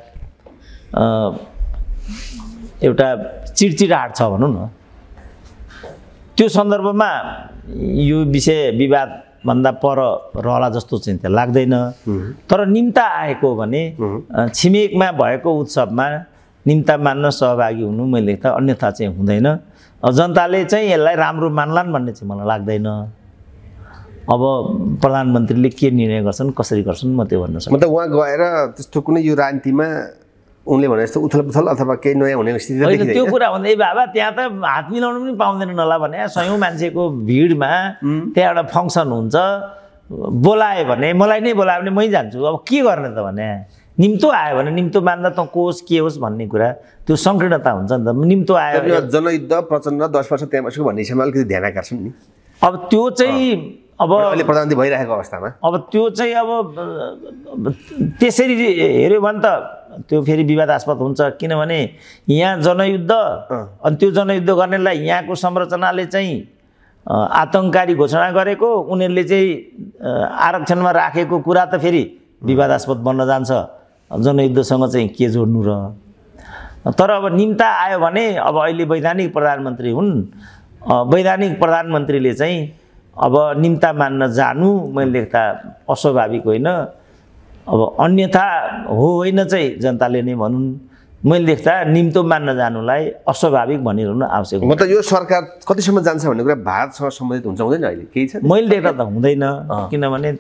एउटा चिडचिडाहट छ भनौँ न। त्यो सन्दर्भमा यो विषय विवाद भन्दा पर रहला जस्तो चाहिँ त्यहाँ लाग्दैन। तर निम्ता आएको भने छिमेकमा भएको उत्सवमा निम्ता मान्न सहभागी हुनु मैले त अन्यथा चाहिँ हुँदैन। जनताले चाहिँ यसलाई राम्रो मान्लान् भन्ने चाहिँ मलाई लाग्दैन। अब प्रधानमन्त्रीले के निर्णय गर्छन्, कसरी गर्छन् म त्यो भन्न सक्छु। मतलब उहाँ गएर त्यस्तो कुनै यो राजनीतिमा उनले भने जस्तो उथलपुथल अथवा केही नयाँ हुने स्थिति देखिँदैन। त्यो कुरा भन्दै बाबा त्यहाँ त हात मिलाउनु पनि पाउँदैन होला भने सयौँ मान्छेको भिडमा त्यहाँ एउटा फङ्सन हुन्छ, बोलायो भने मलाई नै बोलायो भने मै जान्छु। अब के गर्ने त भने निम्तो आयो भने निम्तो मान्दा त को होस् के होस् भन्ने कुरा त्यो सङ्कीर्णता हुन्छ नि त। निम्तो आयो जनयुद्ध प्रचण्ड दस वर्ष त्यहाँ बसेको भन्ने हिसाबमा अलिकति ध्यान आकर्षण नि। अब त्यो चाहिँ अब अहिले प्रधानमन्त्री भइरहेको अवस्थामा अब त्यो चाहिँ अब त्यसरी हेऱ्यो भने त त्यो फेरि विवादास्पद हुन्छ। किनभने यहाँ जनयुद्ध अनि त्यो जनयुद्ध गर्नेलाई यहाँको संरचनाले चाहिँ आतङ्ककारी घोषणा गरेको, उनीहरूले चाहिँ आरक्षणमा राखेको कुरा त फेरि विवादास्पद बन्न जान्छ। जनयुद्धसँग चाहिँ के जोड्नु र। तर अब निम्ता आयो भने अब अहिले वैधानिक प्रधानमन्त्री हुन्, वैधानिक प्रधानमन्त्रीले चाहिँ अब निम्ता मान्न जानु मैले देख्दा अस्वाभाविक होइन। अब अन्यथा हो होइन चाहिँ जनताले नै भनुन्, मैले देख्दा निम्तो मान्न जानुलाई अस्वाभाविक भनिरहनु आवश्यक मतलब यो सरकार कतिसम्म जान्छ भन्ने कुरा भारतसँग सम्बन्धित हुन्छ हुँदैन अहिले केही छ मैले देख्दा त हुँदैन किनभने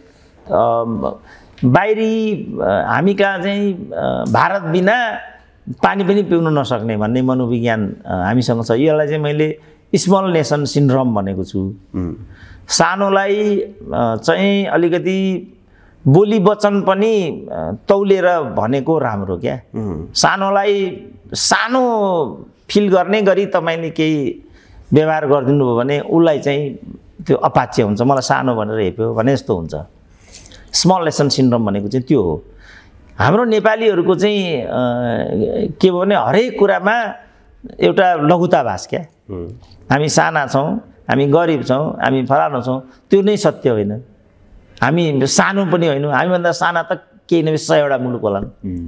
बाहिरी हामी कहाँ चाहिँ भारत बिना पानी पनि पिउन नसक्ने भन्ने मनोविज्ञान हामीसँग छ। यसलाई चाहिँ मैले स्मल नेसन सिन्ड्रोम भनेको छु। सानोलाई चाहिँ अलिकति बोली वचन पनि तौलेर भनेको राम्रो क्या। सानोलाई सानो फिल गर्ने गरी तपाईँले केही व्यवहार गरिदिनु भयो भने उसलाई चाहिँ त्यो अपाच्य हुन्छ, मलाई सानो भनेर हेप्यो भने जस्तो हुन्छ। स्मल नेसन सिन्ड्रोम भनेको चाहिँ त्यो हो। हाम्रो नेपालीहरूको चाहिँ के भयो भने हरेक कुरामा एउटा लघुताभास क्या। हामी साना छौँ, हामी गरिब छौँ, हामी फलानु छौँ, त्यो नै सत्य होइन। हामी सानो पनि होइन, हामीभन्दा साना त केही न सयवटा मुलुक होलान्।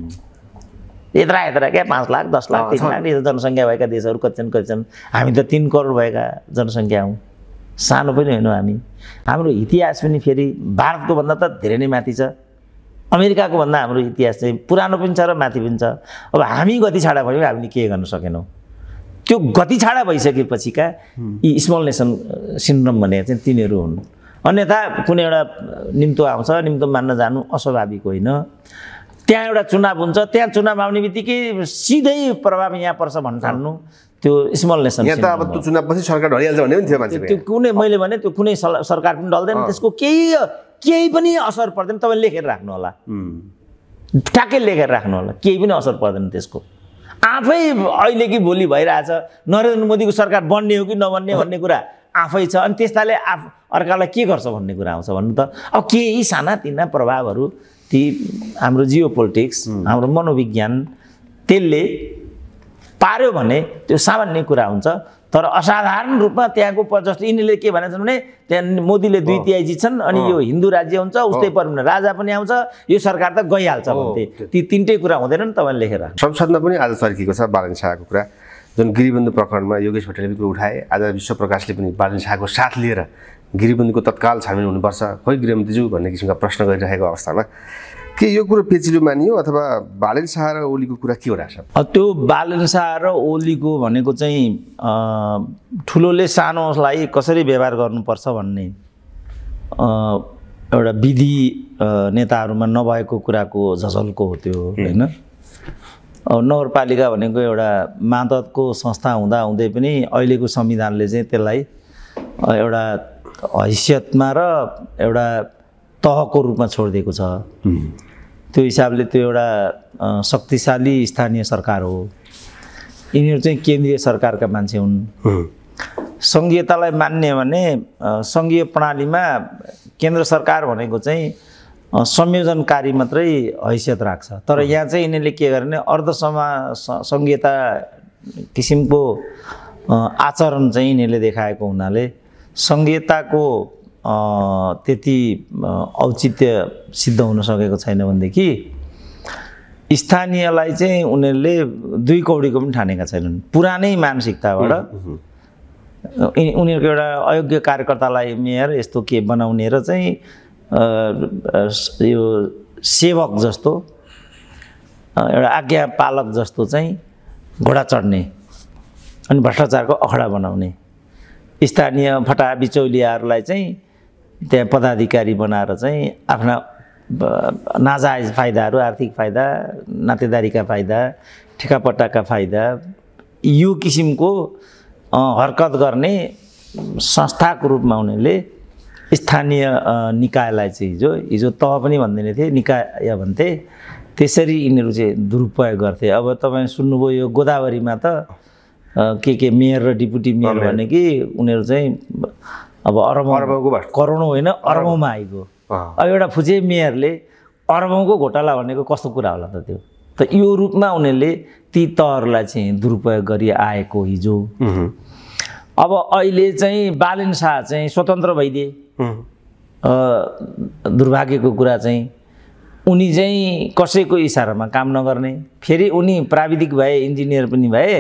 यत्रा यत्रा क्या पाँच लाख दस लाख तिन लाख जनसङ्ख्या भएका देशहरू कति छन् कति छन्। हामी त तिन करोड भएका जनसङ्ख्या हौँ, सानो पनि होइनौँ हामी। हाम्रो इतिहास पनि फेरि भारतको भन्दा त धेरै नै माथि छ। अमेरिकाको भन्दा हाम्रो इतिहास चाहिँ पुरानो पनि छ र माथि पनि छ। अब हामी गति छाडा भयौँ, हामीले के गर्न सकेनौँ। त्यो गति छाडा भइसकेपछिका यी स्मल नेसन सिन्ड्रोम भनेको चाहिँ तिनीहरू हुन्। अन्यथा कुनै एउटा निम्तो आउँछ, निम्तो मान्न जानु अस्वाभाविक होइन। त्यहाँ एउटा चुनाव हुन्छ, त्यहाँ चुनाव आउने बित्तिकै सिधै प्रभाव यहाँ पर्छ भन्न ठान्नु त्यो स्मल नेसन यहाँ त अब त्यो चुनावपछि सरकार ढलिहाल्छ भन्ने पनि थियो मान्छे। त्यो कुनै मैले भने त्यो कुनै सरकार पनि ढल्दैन, त्यसको केही केही पनि असर पर्दैन। तपाईँले लेखेर राख्नु होला, ठ्याक्कै लेखेर राख्नु होला, केही पनि असर पर्दैन त्यसको। आफै अहिले कि भोलि भइरहेछ, नरेन्द्र मोदीको सरकार बन्ने हो कि नबन्ने भन्ने कुरा आफै छ। अनि त्यस्ताले आफ अर्कालाई के गर्छ भन्ने कुरा आउँछ भन्नु त। अब केही सानातिना प्रभावहरू ती हाम्रो जियो पोलिटिक्स, हाम्रो मनोविज्ञान त्यसले पार्यो भने त्यो सामान्य कुरा हुन्छ। तर असाधारण रूपमा त्यहाँको जस्तो यिनीहरूले के भनेछन् भने त्यहाँ मोदीले दुई तिहाई जित्छन् अनि यो हिन्दू राज्य हुन्छ, उस्तै परिमाण राजा पनि आउँछ, यो सरकार त गइहाल्छ भन्थे। ती तिनटै कुरा हुँदैन नि। तपाईँले लेखेर संसदमा पनि आज चर्किएको छ बालन शाहको कुरा, जुन गिरिबन्धु प्रकरणमा योगेश भट्टराईले पनि उठाए। आज विश्व प्रकाशले पनि बालन शाहको साथ लिएर गिरिबन्धुको तत्काल छानबिन हुनुपर्छ, खोइ गृहमन्त्रीज्यू भन्ने किसिमका प्रश्न गरिरहेको अवस्थामा के यो कुरो पेचिलो मानियो अथवा बालन शाह र ओलीको कुरा के हो रहेछ? त्यो बालन शाह र ओलीको भनेको चाहिँ ठुलोले सानोलाई कसरी व्यवहार गर्नुपर्छ भन्ने एउटा विधि नेताहरूमा नभएको कुराको झझल्को हो त्यो होइन। नगरपालिका भनेको एउटा मातहतको संस्था हुँदा हुँदै पनि अहिलेको संविधानले चाहिँ त्यसलाई एउटा हैसियतमा र एउटा तहको रूपमा छोडिदिएको छ। त्यो हिसाबले त्यो एउटा शक्तिशाली स्थानीय सरकार हो। यिनीहरू चाहिँ केन्द्रीय सरकारका मान्छे हुन्। सङ्घीयतालाई मान्ने भने सङ्घीय प्रणालीमा केन्द्र सरकार भनेको चाहिँ संयोजनकारी मात्रै हैसियत राख्छ। तर यहाँ चाहिँ यिनीहरूले के गर्ने अर्धसमा सङ्घीयता किसिमको आचरण चाहिँ यिनीहरूले देखाएको हुनाले सङ्घीयताको त्यति औचित्य सिद्ध हुन सकेको छैन भनेदेखि स्थानीयलाई चाहिँ उनीहरूले दुई कौडीको पनि ठानेका छैनन्। पुरानै मानसिकताबाट उनीहरूको एउटा अयोग्य कार्यकर्तालाई मेयर यस्तो के बनाउने र चाहिँ यो सेवक जस्तो एउटा आज्ञा पालक जस्तो चाहिँ घोडा चढ्ने अनि भ्रष्टाचारको अखडा बनाउने, स्थानीय फटा बिचौलियाहरूलाई चाहिँ त्यहाँ पदाधिकारी बनाएर चाहिँ आफ्ना नाजायज फाइदाहरू, आर्थिक फाइदा, नातेदारीका फाइदा, ठेकापट्टाका फाइदा, यो किसिमको हरकत गर्ने संस्थाको रूपमा उनीहरूले स्थानीय निकायलाई चाहिँ हिजो हिजो तह पनि भन्दैन थिए, निकाय भन्थे। त्यसरी यिनीहरू चाहिँ दुरुपयोग गर्थे। अब तपाईँ सुन्नुभयो यो गोदावरीमा त के के मेयर र डिपुटी मेयर भने कि उनीहरू चाहिँ अब अरबौँ करोडौँ होइन अरबौँमा आइगयो। अब एउटा फुचे मेयरले अरबौँको घोटाला भनेको कस्तो कुरा होला त त्यो। त यो रूपमा उनीहरूले ती तहहरूलाई चाहिँ दुरुपयोग गरी आएको हिजो। अब अहिले चाहिँ बालन शाह चाहिँ स्वतन्त्र भइदिए। दुर्भाग्यको कुरा चाहिँ उनी चाहिँ कसैको इसारामा काम नगर्ने, फेरि उनी प्राविधिक भए, इन्जिनियर पनि भए।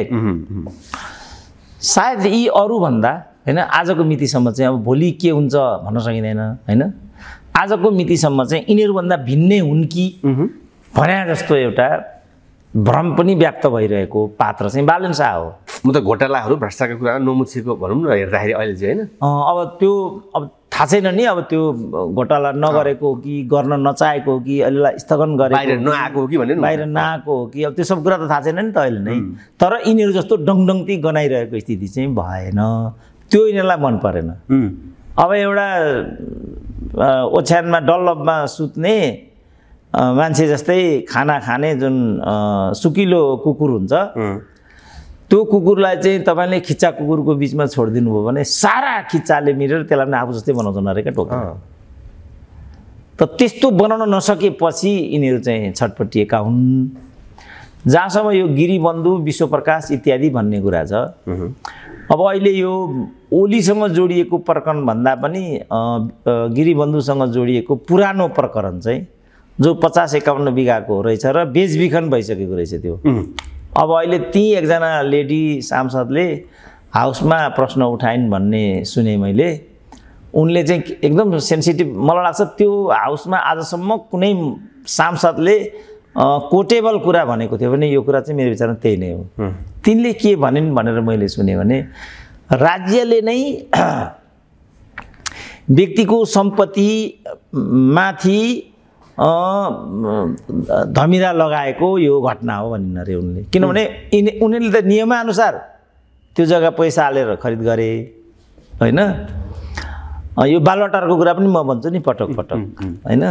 सायद यी अरूभन्दा होइन आजको मितिसम्म चाहिँ अब भोलि के हुन्छ भन्न सकिँदैन होइन। आजको मितिसम्म चाहिँ यिनीहरूभन्दा भिन्नै हुन् कि भने जस्तो एउटा भ्रम पनि व्याप्त भइरहेको पात्र चाहिँ बालन शाह हो। म त घोटालाहरू भ्रष्टाचारको कुरा नमुछेको भनौँ न हेर्दाखेरि अहिले चाहिँ होइन अब त्यो अब थाहा छैन नि अब त्यो घोटाला नगरेको हो कि गर्न नचाहेको हो कि अहिलेलाई स्थगन गरेको बाहिर नआएको हो कि भन्ने बाहिर नआएको हो कि अब त्यो सब कुरा त थाहा छैन नि त अहिले नै। तर यिनीहरू जस्तो डङडङती गनाइरहेको स्थिति चाहिँ भएन, त्यो यिनीहरूलाई मन परेन। अब एउटा ओछ्यानमा डल्लपमा सुत्ने मान्छे जस्तै खाना खाने जुन सुकिलो कुकुर हुन्छ त्यो कुकुरलाई चाहिँ तपाईँले खिच्चा कुकुरको बिचमा छोडिदिनु भयो भने सारा खिच्चाले मिलेर त्यसलाई पनि आफू जस्तै बनाउँछन् अरे क्या टोका। त त्यस्तो बनाउन नसकेपछि यिनीहरू चाहिँ छटपटिएका हुन्। जहाँसम्म यो गिरिबन्धु विश्वप्रकाश इत्यादि भन्ने कुरा छ, अब अहिले यो ओलीसँग जोडिएको प्रकरण भन्दा पनि गिरिबन्धुसँग जोडिएको पुरानो प्रकरण चाहिँ जो पचास एकाउन्न बिघाको रहेछ र बेचबिखन भइसकेको रहेछ त्यो। अब अहिले ती एकजना लेडी सांसदले हाउसमा प्रश्न उठाइन् भन्ने सुने मैले। उनले चाहिँ एकदम सेन्सिटिभ, मलाई लाग्छ त्यो हाउसमा आजसम्म कुनै सांसदले कोटेबल कुरा भनेको थियो भने यो कुरा चाहिँ मेरो विचारमा त्यही नै हो। तिनले के भनिन् भनेर मैले सुने भने राज्यले नै व्यक्तिको सम्पत्ति माथि धमिरा लगाएको यो घटना हो भनिन् अरे उनले। किनभने यिनी उनीहरूले त नियमअनुसार त्यो जग्गा पैसा हालेर खरिद गरे होइन। यो बालवाटारको कुरा पनि म भन्छु नि पटक पटक होइन।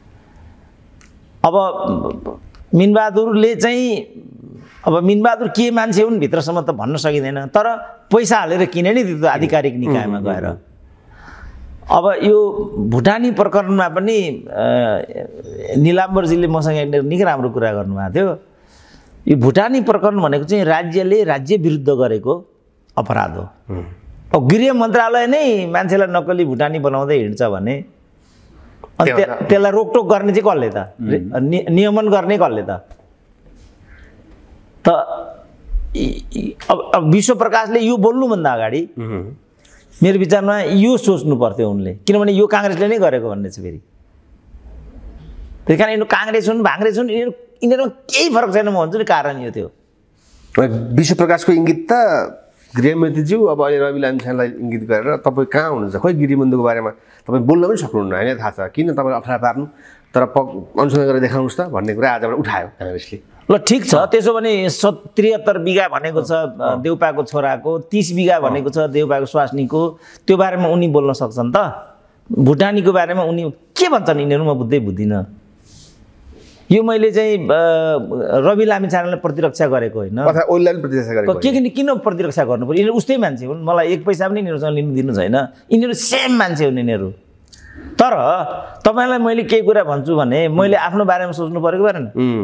अब मिनबहादुरले चाहिँ अब मिनबहादुर के मान्छे हुन् भित्रसम्म त भन्न सकिँदैन, तर पैसा हालेर किने नि त्यो आधिकारिक निकायमा गएर। अब यो भुटानी प्रकरणमा पनि निलाम्बरजीले मसँग निकै राम्रो कुरा गर्नुभएको थियो। यो भुटानी प्रकरण भनेको चाहिँ राज्यले राज्य विरुद्ध गरेको अपराध हो। अब गृह मन्त्रालय नै मान्छेलाई नक्कली भुटानी बनाउँदै हिँड्छ भने त्यसलाई रोकटोक गर्ने चाहिँ कसले त, नियमन गर्ने कसले त? त अब विश्वप्रकाशले यो बोल्नुभन्दा अगाडि मेरो विचारमा यो सोच्नु पर्थ्यो उनले, किनभने यो काङ्ग्रेसले नै गरेको भन्ने छ फेरि। त्यही कारण यिनीहरू काङ्ग्रेस हुन् भाङ्ग्रेस हुन् यिनीहरू यिनीहरूमा केही फरक छैन म भन्छु नि। कारण यो थियो विश्वप्रकाशको इङ्गित त गृहमन्त्रीज्यू अब अहिले रवि लामिछानेलाई इङ्गित गरेर तपाईँ कहाँ हुनुहुन्छ, खोइ गिरिबन्धुको बारेमा तपाईँ बोल्न पनि सक्नुहुन्न होइन, थाहा छ किन तपाईँ अप्ठ्यारो पार्नु, तर प अनुसन्धान गरेर देखाउनुहोस् त भन्ने कुरा आजबाट उठायो काङ्ग्रेसले। ल ठिक छ, त्यसो भने स त्रिहत्तर बिघा भनेको छ देउपाको छोराको, तिस बिघा भनेको छ देउपाको स्वास्नीको, त्यो बारेमा उनी बोल्न सक्छन् त। भुटानीको बारेमा उनी के भन्छन् यिनीहरू म बुझ्दै बुझ्दिनँ। यो मैले चाहिँ रवि लामिछानेलाई प्रतिरक्षा गरेको होइन, के किन किन प्रतिरक्षा गर्नु पर्यो? यिनीहरू उस्तै मान्छे हुन्, मलाई एक पैसा पनि यिनीहरूसँग लिनु दिनु छैन, यिनीहरू सेम मान्छे हुन् यिनीहरू। तर तपाईँलाई मैले केही कुरा भन्छु भने मैले आफ्नो बारेमा सोच्नु परेको परेन,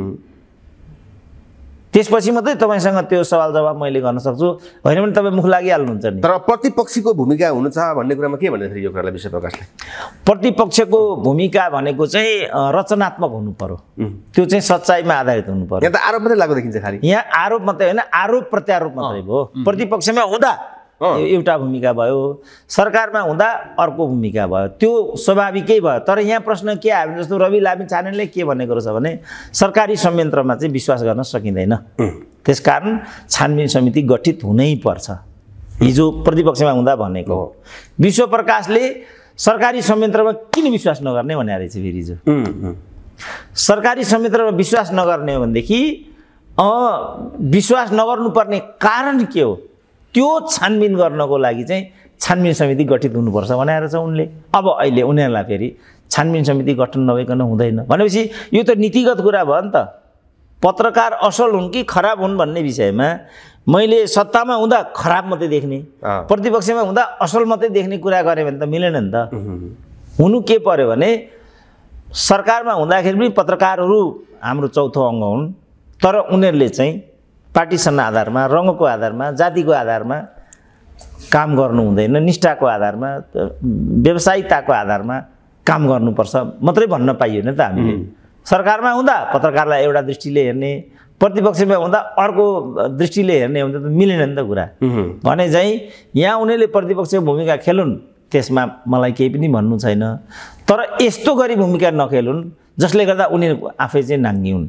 त्यसपछि मात्रै तपाईँसँग त्यो सवाल जवाब मैले गर्न सक्छु, होइन भने तपाईँ मुख लागिहाल्नुहुन्छ नि। तर प्रतिपक्षीको भूमिका हुनु छ भन्ने कुरामा के भन्दै थियो यो कुरालाई विश्वप्रकाशले? प्रतिपक्षको भूमिका भनेको चाहिँ रचनात्मक हुनु पर्यो, त्यो चाहिँ सच्चाइमा आधारित हुनु पर्यो। यहाँ त आरोप मात्रै लागु देखिन्छ खालि, यहाँ आरोप मात्रै होइन आरोप प्रत्यारोप मात्रै भयो। प्रतिपक्षमा हुँदा एउटा भूमिका भयो, सरकारमा हुँदा अर्को भूमिका भयो, त्यो स्वाभाविकै भयो। तर यहाँ प्रश्न के आयो भने जस्तो रवि लामिछानेले के भनेको रहेछ भने सरकारी संयन्त्रमा चाहिँ विश्वास गर्न सकिँदैन, त्यसकारण छानबिन समिति गठित हुनै पर्छ, हिजो प्रतिपक्षमा हुँदा भनेको हो। विश्वप्रकाशले सरकारी संयन्त्रमा किन विश्वास नगर्ने भने रहेछ फेरि हिजो। सरकारी संयन्त्रमा विश्वास नगर्ने हो भनेदेखि विश्वास नगर्नुपर्ने कारण के हो, त्यो छानबिन गर्नको लागि चाहिँ छानबिन समिति गठित हुनुपर्छ भनेर छ उनले। अब अहिले उनीहरूलाई फेरि छानबिन समिति गठन नभइकन हुँदैन भनेपछि यो त नीतिगत कुरा भयो नि त। पत्रकार असल हुन् कि खराब हुन् भन्ने विषयमा मैले सत्तामा हुँदा खराब मात्रै देख्ने, प्रतिपक्षमा हुँदा असल मात्रै देख्ने कुरा गरेँ भने त मिलेन नि त। हुनु के पर्यो भने सरकारमा हुँदाखेरि पनि पत्रकारहरू हाम्रो चौथो अङ्ग हुन्, तर उनीहरूले चाहिँ पार्टिसन आधारमा, रङको आधारमा, जातिको आधारमा काम गर्नु हुँदैन, निष्ठाको आधारमा, व्यावसायिकताको आधारमा काम गर्नुपर्छ मात्रै भन्न पाइएन त हामीले। सरकारमा हुँदा पत्रकारलाई एउटा दृष्टिले हेर्ने, प्रतिपक्षमा हुँदा अर्को दृष्टिले हेर्ने हुन्छ त मिलेन नि त कुरा। भने चाहिँ यहाँ उनीहरूले प्रतिपक्षको भूमिका खेलुन् त्यसमा मलाई केही पनि भन्नु छैन, तर यस्तो गरी भूमिका नखेलुन् जसले गर्दा उनीहरू आफै चाहिँ नाङ्गी हुन्।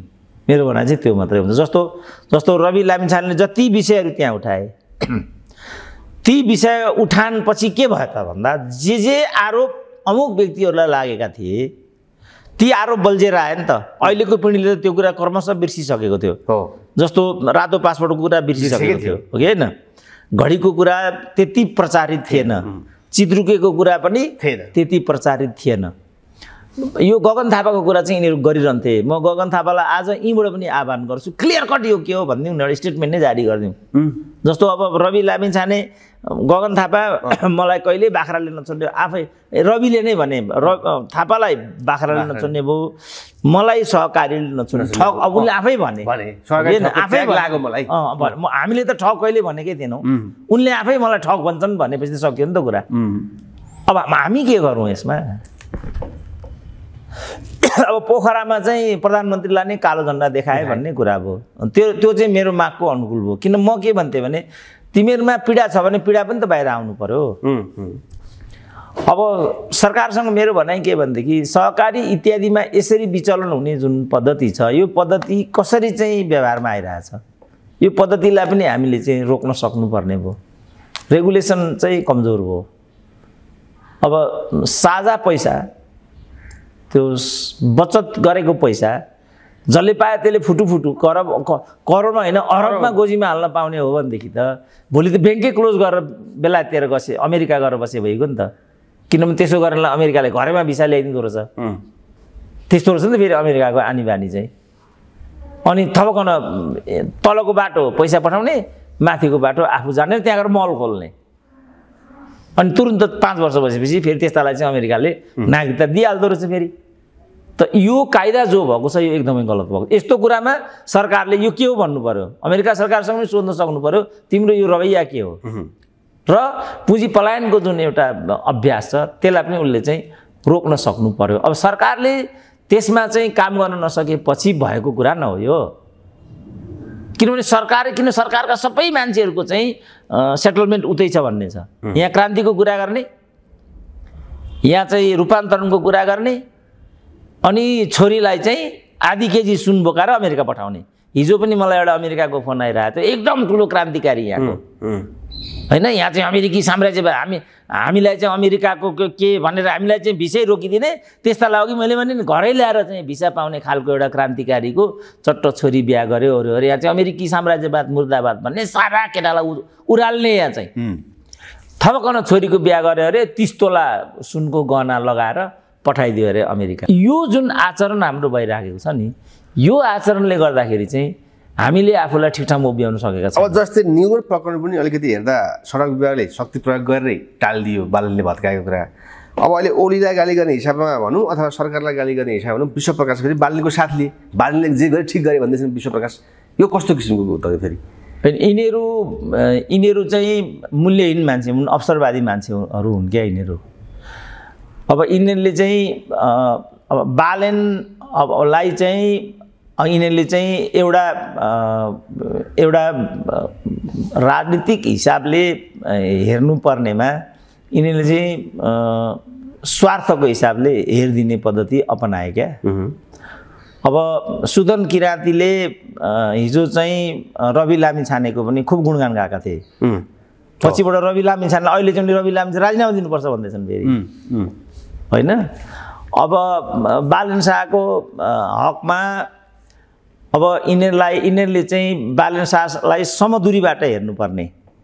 मेरो भनाइ चाहिँ त्यो मात्रै हुन्छ। जस्तो जस्तो रवि लामिछानेले जति विषयहरू त्यहाँ उठाए ती विषय उठानपछि के भयो त भन्दा जे जे आरोप अमुक व्यक्तिहरूलाई लागेका थिए ती आरोप बल्झेर आयो नि त। अहिलेको पिँढीले त त्यो कुरा क्रमशः बिर्सिसकेको थियो। जस्तो रातो पासपोर्टको कुरा बिर्सिसकेको थियो हो कि होइन, घडीको कुरा त्यति प्रचारित थिएन, चित्रुकेको कुरा पनि थिएन, त्यति प्रचारित थिएन। यो गगन थापाको कुरा चाहिँ यिनीहरू गरिरहन्थे। म गगन थापालाई आज यहीँबाट पनि आह्वान गर्छु, क्लियर कट यो के हो भनिदिउँ न, स्टेटमेन्ट नै जारी गरिदिउँ। जस्तो अब रवि लामिछाने गगन थापा मलाई कहिले बाख्राले नछोड्ने, आफै रविले नै भने र थापालाई बाख्राले नछोड्ने भयो, मलाई सहकारीले नछोड्ने ठग, अब उसले आफै भने आफै लाग्यो मलाई। हामीले त ठग कहिले भनेकै थिएनौँ, उनले आफै मलाई ठग भन्छन् भनेपछि त सक्यो नि त कुरा। अब हामी के गरौँ यसमा? अब पोखरामा चाहिँ प्रधानमन्त्रीलाई नै कालो झन्डा देखाए भन्ने कुरा भयो, त्यो त्यो चाहिँ मेरो मागको अनुकूल भयो। किन म के भन्थेँ भने तिमीहरूमा पीडा छ भने पीडा पनि त बाहिर आउनु पर्यो। अब सरकारसँग मेरो भनाइ के भनेदेखि सहकारी इत्यादिमा यसरी विचलन हुने जुन पद्धति छ, यो पद्धति कसरी चाहिँ व्यवहारमा आइरहेछ, यो पद्धतिलाई पनि हामीले चाहिँ रोक्न सक्नुपर्ने भयो। रेगुलेसन चाहिँ कमजोर भयो। अब साझा पैसा, त्यो बचत गरेको पैसा जसले पायो त्यसले फुटु फुटु करब करोडमा होइन अरबमा गोजीमा हाल्न पाउने हो भनेदेखि त भोलि त ब्याङ्कै क्लोज गरेर बेलायततिर गसे अमेरिका गएर बसे भइगयो नि त। किनभने त्यसो गरेर अमेरिकाले घरैमा भिसा ल्याइदिँदो रहेछ, त्यस्तो रहेछ नि त फेरि अमेरिकाको आनी बानी चाहिँ। अनि थपकन तलको बाटो पैसा पठाउने, माथिको बाटो आफू जाने, त्यहाँ गएर मल खोल्ने, अनि तुरुन्त पाँच वर्ष बसेपछि फेरि त्यस्तालाई चाहिँ अमेरिकाले नागरिकता दिइहाल्दो रहेछ फेरि। त यो कायदा जो भएको छ यो एकदमै गलत भएको। यस्तो कुरामा सरकारले यो के हो भन्नु पर्यो, अमेरिका सरकारसँग पनि सोध्न सक्नु पर्यो तिम्रो यो रवैया के हो। र पुँजी पलायनको जुन एउटा अभ्यास छ त्यसलाई पनि उसले चाहिँ रोक्न सक्नु पर्यो। अब सरकारले त्यसमा चाहिँ काम गर्न नसकेपछि भएको कुरा न हो यो, किनभने सरकार किन सरकारका सबै मान्छेहरूको चाहिँ सेटलमेन्ट उतै छ भन्ने छ। यहाँ क्रान्तिको कुरा गर्ने, यहाँ चाहिँ रूपान्तरणको कुरा गर्ने, अनि छोरीलाई चाहिँ आधी केजी सुन बोकाएर अमेरिका पठाउने। हिजो पनि मलाई एउटा अमेरिकाको फोन आइरहेको थियो, एकदम ठुलो क्रान्तिकारी यहाँको होइन, यहाँ चाहिँ अमेरिकी साम्राज्य हामी हामीलाई चाहिँ अमेरिकाको के भनेर हामीलाई चाहिँ भिसै रोकिदिने, त्यस्तालाई अघि मैले भने घरै ल्याएर चाहिँ भिसा पाउने खालको एउटा क्रान्तिकारीको चट्ट छोरी बिहा गर्यो अरू अरू। यहाँ चाहिँ अमेरिकी साम्राज्यवाद मुर्दाबाद भन्ने सारा केटालाई उराल्ने, यहाँ चाहिँ थपकन छोरीको बिहा गर्यो अरे, तीस तोला सुनको गहना लगाएर पठाइदियो अरे अमेरिका। यो जुन आचरण हाम्रो भइराखेको छ नि, यो आचरणले गर्दाखेरि चाहिँ हामीले आफूलाई ठिक ठाउँमा उभ्याउन सकेका छौँ। अब जस्तै न्युरोड प्रकरण पनि अलिकति हेर्दा सडक विभागले शक्ति प्रयोग गरेरै टालिदियो बालनले भत्काएको कुरा। अब अहिले ओलीलाई गाली गर्ने हिसाबमा भनौँ अथवा सरकारलाई गाली गर्ने हिसाबमा भनौँ, विश्वप्रकाश फेरि बालनको साथ लिए, बालनले जे गरे ठिक गरे भन्दैछन् विश्वप्रकाश। यो कस्तो किसिमको उत्तर फेरि? यिनीहरू यिनीहरू चाहिँ मूल्यहीन मान्छे हुन्, अवसरवादी मान्छेहरू हुन् क्या यिनीहरू। अब यिनीहरूले चाहिँ अब बालनलाई चाहिँ यिनीहरूले चाहिँ एउटा एउटा राजनीतिक हिसाबले हेर्नुपर्नेमा यिनीहरूले चाहिँ स्वार्थको हिसाबले हेरिदिने पद्धति अपनाए क्या। अब सुदन किराँतीले हिजो चाहिँ रवि लामिछानेको पनि खुब गुणगान गाएका थिए, पछिबाट रवि लामिछानेलाई अहिले चाहिँ रवि लामिछाने राजीनामा दिनुपर्छ भन्दैछन् फेरि होइन। अब बालन शाहको हकमा अब यिनीहरूलाई यिनीहरूले चाहिँ बालन शाहलाई समदूरीबाट हेर्नुपर्ने,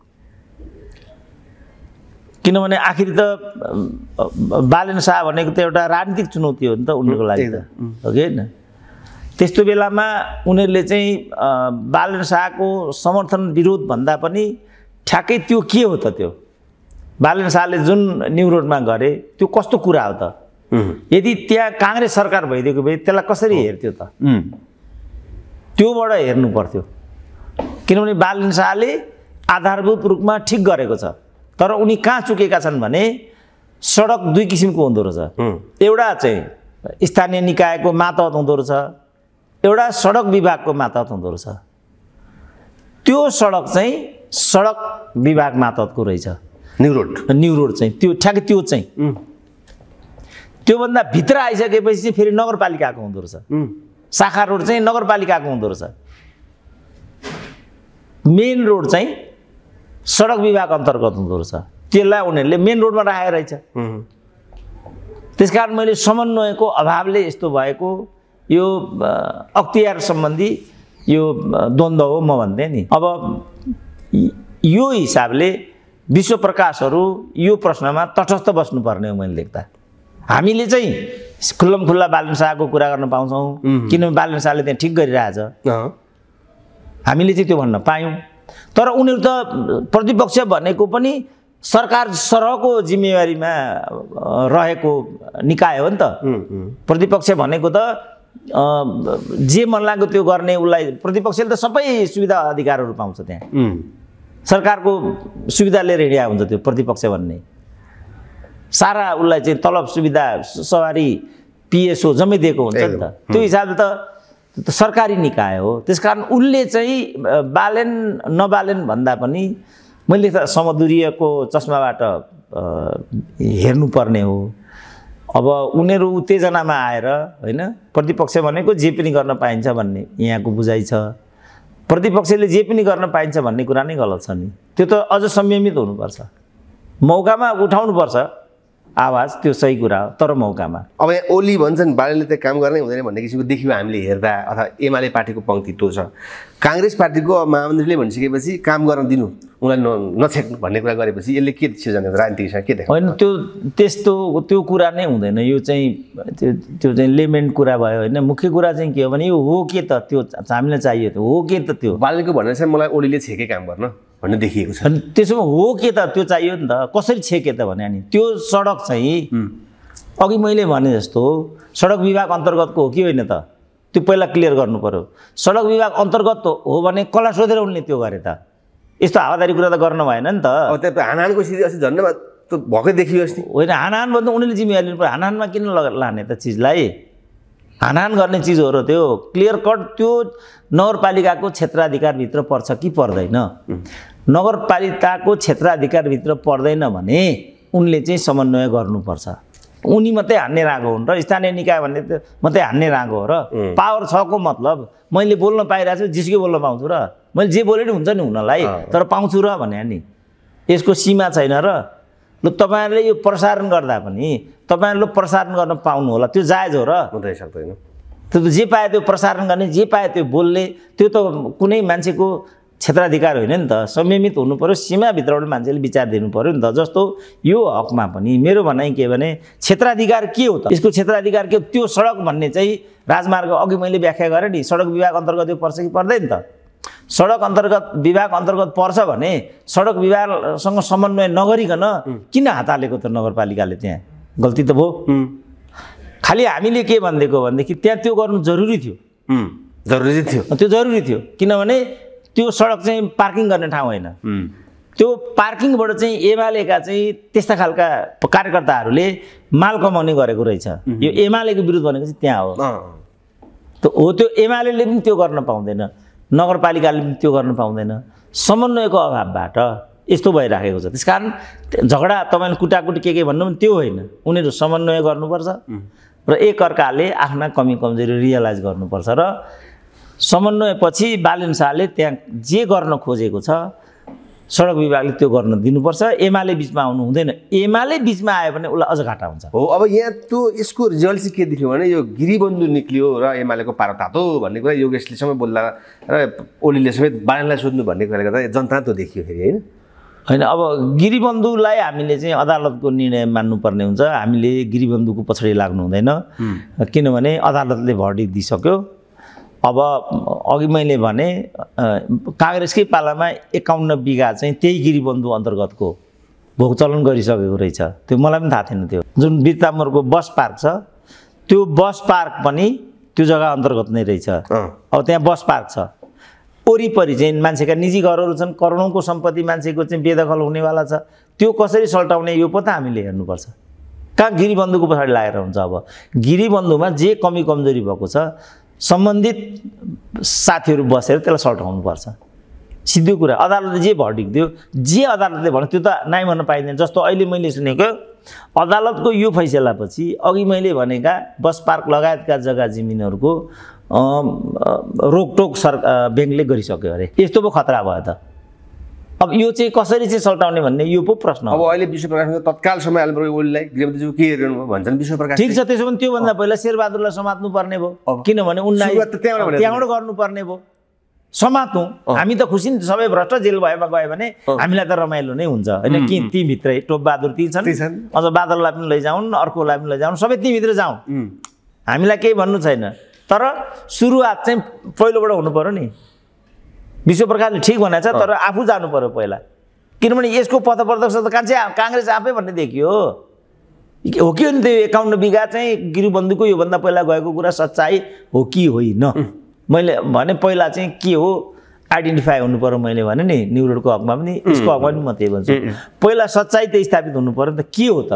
किनभने आखिर त बालन शाह भनेको त एउटा राजनीतिक चुनौती हो नि त उनीहरूको लागि त हो कि होइन। त्यस्तो बेलामा उनीहरूले चाहिँ बालन शाहको समर्थन विरोध भन्दा पनि ठ्याक्कै त्यो के हो त, त्यो बालन शाहले जुन न्यु रोडमा गरे त्यो कस्तो कुरा हो त? यदि त्यहाँ काङ्ग्रेस सरकार भइदिएको भए त्यसलाई कसरी हेर्थ्यो त? त्योबाट हेर्नु पर्थ्यो, किनभने बालन शाहले आधारभूत रूपमा ठिक गरेको छ, तर उनी कहाँ चुकेका छन् भने सडक दुई किसिमको हुँदो रहेछ। एउटा चाहिँ स्थानीय निकायको मातहत हुँदो रहेछ, एउटा सडक विभागको मातहत हुँदो रहेछ। त्यो सडक चाहिँ सडक विभाग मातहतको रहेछ न्यु रोड न्यु रोड चाहिँ त्यो ठ्याक्कै त्यो चाहिँ त्योभन्दा भित्र आइसकेपछि चाहिँ फेरि नगरपालिकाको हुँदो रहेछ। शाखा रोड चाहिँ नगरपालिकाको हुँदो रहेछ, मेन रोड चाहिँ सडक विभाग अन्तर्गत हुँदो रहेछ, त्यसलाई उनीहरूले मेन रोडमा राखेको रहेछ। त्यसकारण मैले समन्वयको अभावले यस्तो भएको यो अख्तियार सम्बन्धी यो द्वन्द्व हो म भन्दै नि। अब यो हिसाबले विश्व प्रकाशहरू यो प्रश्नमा तटस्थ बस्नुपर्ने हो मैले लेख्दा। हामीले चाहिँ खुल्लम खुल्ला बालन शाहको कुरा गर्न पाउँछौँ किनभने बालन शाहले त्यहाँ ठिक गरिरहेछ, हामीले चाहिँ त्यो भन्न पायौँ। तर उनीहरू त प्रतिपक्ष भनेको पनि सरकार सरहको जिम्मेवारीमा रहेको निकाय हो नि त। प्रतिपक्ष भनेको त जे मन लाग्यो त्यो गर्ने, उसलाई प्रतिपक्षले त सबै सुविधा अधिकारहरू पाउँछ, त्यहाँ सरकारको सुविधा लिएर हिँडिया हुन्छ त्यो प्रतिपक्ष भन्ने। सारा उसलाई चाहिँ तलब सुविधा सवारी पिएसओ जम्मै दिएको हुन्छ नि त। त्यो हिसाबले त सरकारी निकाय हो। त्यसकारण उसले चाहिँ बालेन नबालेन भन्दा पनि मैले त समदुरीयको चस्माबाट हेर्नुपर्ने हो। अब उनीहरू उत्तेजनामा आएर होइन प्रतिपक्ष भनेको जे पनि गर्न पाइन्छ भन्ने यहाँको बुझाइ छ, प्रतिपक्षले जे पनि गर्न पाइन्छ भन्ने कुरा नै गलत छ नि। त्यो त अझ संयमित हुनुपर्छ, मौकामा उठाउनुपर्छ आवाज, त्यो सही कुरा हो, तर मौकामा। अब यहाँ ओली भन्छन् बालेनले त काम गर्नै हुँदैन भन्ने किसिमको देखियो हामीले हेर्दा, अथवा एमाले पार्टीको पङ्क्ति त्यो छ। काङ्ग्रेस पार्टीको महामन्त्रीले भनिसकेपछि काम गर्न दिनु, उनलाई न नछेक्नु भन्ने कुरा गरेपछि यसले के सिर्जना राजनीतिसँग के देखाउँछ? होइन त्यो त्यस्तो त्यो कुरा नै हुँदैन। यो चाहिँ त्यो त्यो चाहिँ लेमेन्ट कुरा भयो होइन। मुख्य कुरा चाहिँ के हो भने यो हो के त, त्यो हामीलाई चाहियो त हो के त, त्यो बालेनको भन्ने चाहिँ मलाई ओलीले छेके काम गर्न भन्ने देखिएको छ। अनि त्यसो हो के त, त्यो चाहियो नि त। कसरी छेके त भने नि त्यो सडक चाहिँ अघि मैले भने जस्तो सडक विभाग अन्तर्गतको हो कि होइन त, त्यो पहिला क्लियर गर्नु पर्यो। सडक विभाग अन्तर्गत हो भने कसलाई सोधेर उनले त्यो गरे त? यस्तो हावादारी कुरा त गर्न भएन नि त। अब त्यो हानहानको स्थिति अस्ति झन् त भएकै देखियो अस्ति। होइन, हानहान भन्दा उनीहरूले जिम्मेवारी लिनु पर्यो। हानहानमा किन लाने त चिजलाई? हानहान गर्ने चिज हो र त्यो क्लियर कट त्यो नगरपालिकाको क्षेत्राधिकारभित्र पर्छ कि पर्दैन? नगरपालिकाको क्षेत्राधिकारभित्र पर्दैन भने उनले चाहिँ समन्वय गर्नुपर्छ। उनी मात्रै हान्ने रागो हुन् र स्थानीय निकाय भन्ने त मात्रै हान्ने रागो हो र पावर छको मतलब मैले बोल्न पाइरहेको छु, जिसकै बोल्न पाउँछु र मैले जे बोले नि हुन्छ नि हुनलाई, तर पाउँछु र भने नि यसको सीमा छैन। र ल तपाईँहरूले यो प्रसारण गर्दा पनि तपाईँहरूले प्रसारण गर्न पाउनु होला, त्यो जायज हो र? हुँदै सक्दैन। त्यो त जे पाए त्यो प्रसारण गर्ने, जे पाए त्यो बोल्ने, त्यो त कुनै मान्छेको क्षेत्राधिकार होइन नि त। संयमित हुनु पर्यो, सीमाभित्रबाट मान्छेले विचार दिनु पर्यो नि त। जस्तो यो हकमा पनि मेरो भनाइ के भने क्षेत्राधिकार के हो त? यसको क्षेत्राधिकार के हो? त्यो सडक भन्ने चाहिँ राजमार्ग अघि मैले व्याख्या गरेँ नि, सडक विभाग अन्तर्गत यो पर्छ कि पर्दैन त? सडक अन्तर्गत विभाग अन्तर्गत पर्छ भने सडक विभागसँग समन्वय नगरिकन किन हात हालेको त नगरपालिकाले? त्यहाँ गल्ती त भयो। खालि हामीले के भनिदिएको भनेदेखि त्यहाँ त्यो गर्नु जरुरी थियो, जरुरी थियो, त्यो जरुरी थियो। किनभने त्यो सडक चाहिँ पार्किङ गर्ने ठाउँ होइन। त्यो पार्किङबाट चाहिँ एमालेका चाहिँ त्यस्ता खालका कार्यकर्ताहरूले माल कमाउने गरेको रहेछ। यो एमालेको विरुद्ध भनेको चाहिँ त्यहाँ हो। त हो त्यो एमालेले पनि त्यो गर्न पाउँदैन, नगरपालिकाले पनि त्यो गर्न पाउँदैन। समन्वयको अभावबाट यस्तो भइराखेको छ। त्यसकारण झगडा तपाईँले कुटाकुटी के के भन्नु पनि त्यो होइन, उनीहरू समन्वय गर्नुपर्छ र एकअर्काले आफ्ना कमी कमजोरी रियलाइज गर्नुपर्छ। र समन्वयपछि बालेन शाहले त्यहाँ जे गर्न खोजेको छ सडक विभागले त्यो गर्न दिनुपर्छ। एमाले बिचमा आउनु हुँदैन। एमाले बिचमा आयो भने उसलाई अझ घाटा हुन्छ। हो, अब यहाँ त्यो यसको रिजल्ट चाहिँ के देख्यो भने यो गिरीबन्धु निक्लियो र एमालेको पारो तातो भन्ने कुरा योगेशले सबै बोल्दा र ओलीले समेत बालेनलाई सोध्नु भन्ने कुरा गर्दा जनता त्यो देखियो फेरि होइन? होइन, अब गिरीबन्धुलाई हामीले चाहिँ अदालतको निर्णय मान्नुपर्ने हुन्छ। हामीले गिरीबन्धुको पछाडि लाग्नु हुँदैन, किनभने अदालतले भर्डिक्ट दिइसक्यो। अब अघि मैले भने काङ्ग्रेसकै पालामा एकाउन्न बिघा चाहिँ त्यही गिरीबन्धु अन्तर्गतको भोग चलन गरिसकेको रहेछ। त्यो मलाई पनि थाहा थिएन। त्यो जुन बिरतामोरको बस पार्क छ त्यो बस पार्क पनि त्यो जग्गा अन्तर्गत नै रहेछ। अब त्यहाँ बस पार्क छ, वरिपरि चाहिँ मान्छेका निजी घरहरू छन्, करोडौँको सम्पत्ति मान्छेको चाहिँ बेदखल हुनेवाला छ। त्यो कसरी सल्टाउने यो पो त हामीले हेर्नुपर्छ। कहाँ गिरीबन्धुको पछाडि लागेर हुन्छ? अब गिरीबन्धुमा जे कमी कमजोरी भएको छ सम्बन्धित साथीहरू बसेर त्यसलाई सल्टाउनुपर्छ। सिधै कुरा अदालतले जे भर्डिक्ट दियो, जे अदालतले भन्यो त्यो त नाइ भन्न पाइँदैन। जस्तो अहिले मैले सुनेको अदालतको यो फैसलापछि अघि मैले भनेका बस पार्क लगायतका जग्गा जमिनहरूको रोकटोक सर ब्याङ्कले गरिसक्यो अरे। यस्तो पो खतरा भयो त। अब यो चाहिँ कसरी चाहिँ सल्टाउने भन्ने यो पो प्रश्न हो। अब अहिले विश्वप्रकाशले तत्काल समय हाल्नु ओलीलाई गृहमन्त्रीज्यू के हेर्नु भन्छन् विश्वप्रकाश। ठिक छ, त्यसो भने त्योभन्दा पहिला शेरबहादुरलाई समात्नु पर्ने भयो, किनभने उनलाई त्यहाँबाट गर्नुपर्ने भयो। समात्नु, हामी त खुसी नि, सबै भ्रष्ट जेल भएमा गयो भने हामीलाई त रमाइलो नै हुन्छ होइन। कि तीभित्रै टोपबहादुर ती छन्, अझ बादललाई पनि लैजाउन्, अर्कोलाई पनि लैजाउन्, सबै तीभित्र जाउँ, हामीलाई केही भन्नु छैन। तर सुरुवात चाहिँ पहिलोबाट हुनु पर्यो नि। विश्वप्रकाशले ठिक भनेको छ, तर आफू जानु पर्यो पहिला, किनभने यसको पथप्रदर्शक त कान्छे काङ्ग्रेस आफै भन्ने देखियो हो कि नि। त्यो एकाउन्न बिघा चाहिँ गिरिबन्धुको योभन्दा पहिला गएको कुरा सच्चाइ हो कि होइन? मैले भने पहिला चाहिँ के हो आइडेन्टिफाई हुनु पर्यो। मैले भने नि न्यु रोडको हकमा पनि यसको हकमा पनि म त्यही भन्छु, पहिला सच्चाइ त स्थापित हुनु पर्यो नि त। के हो त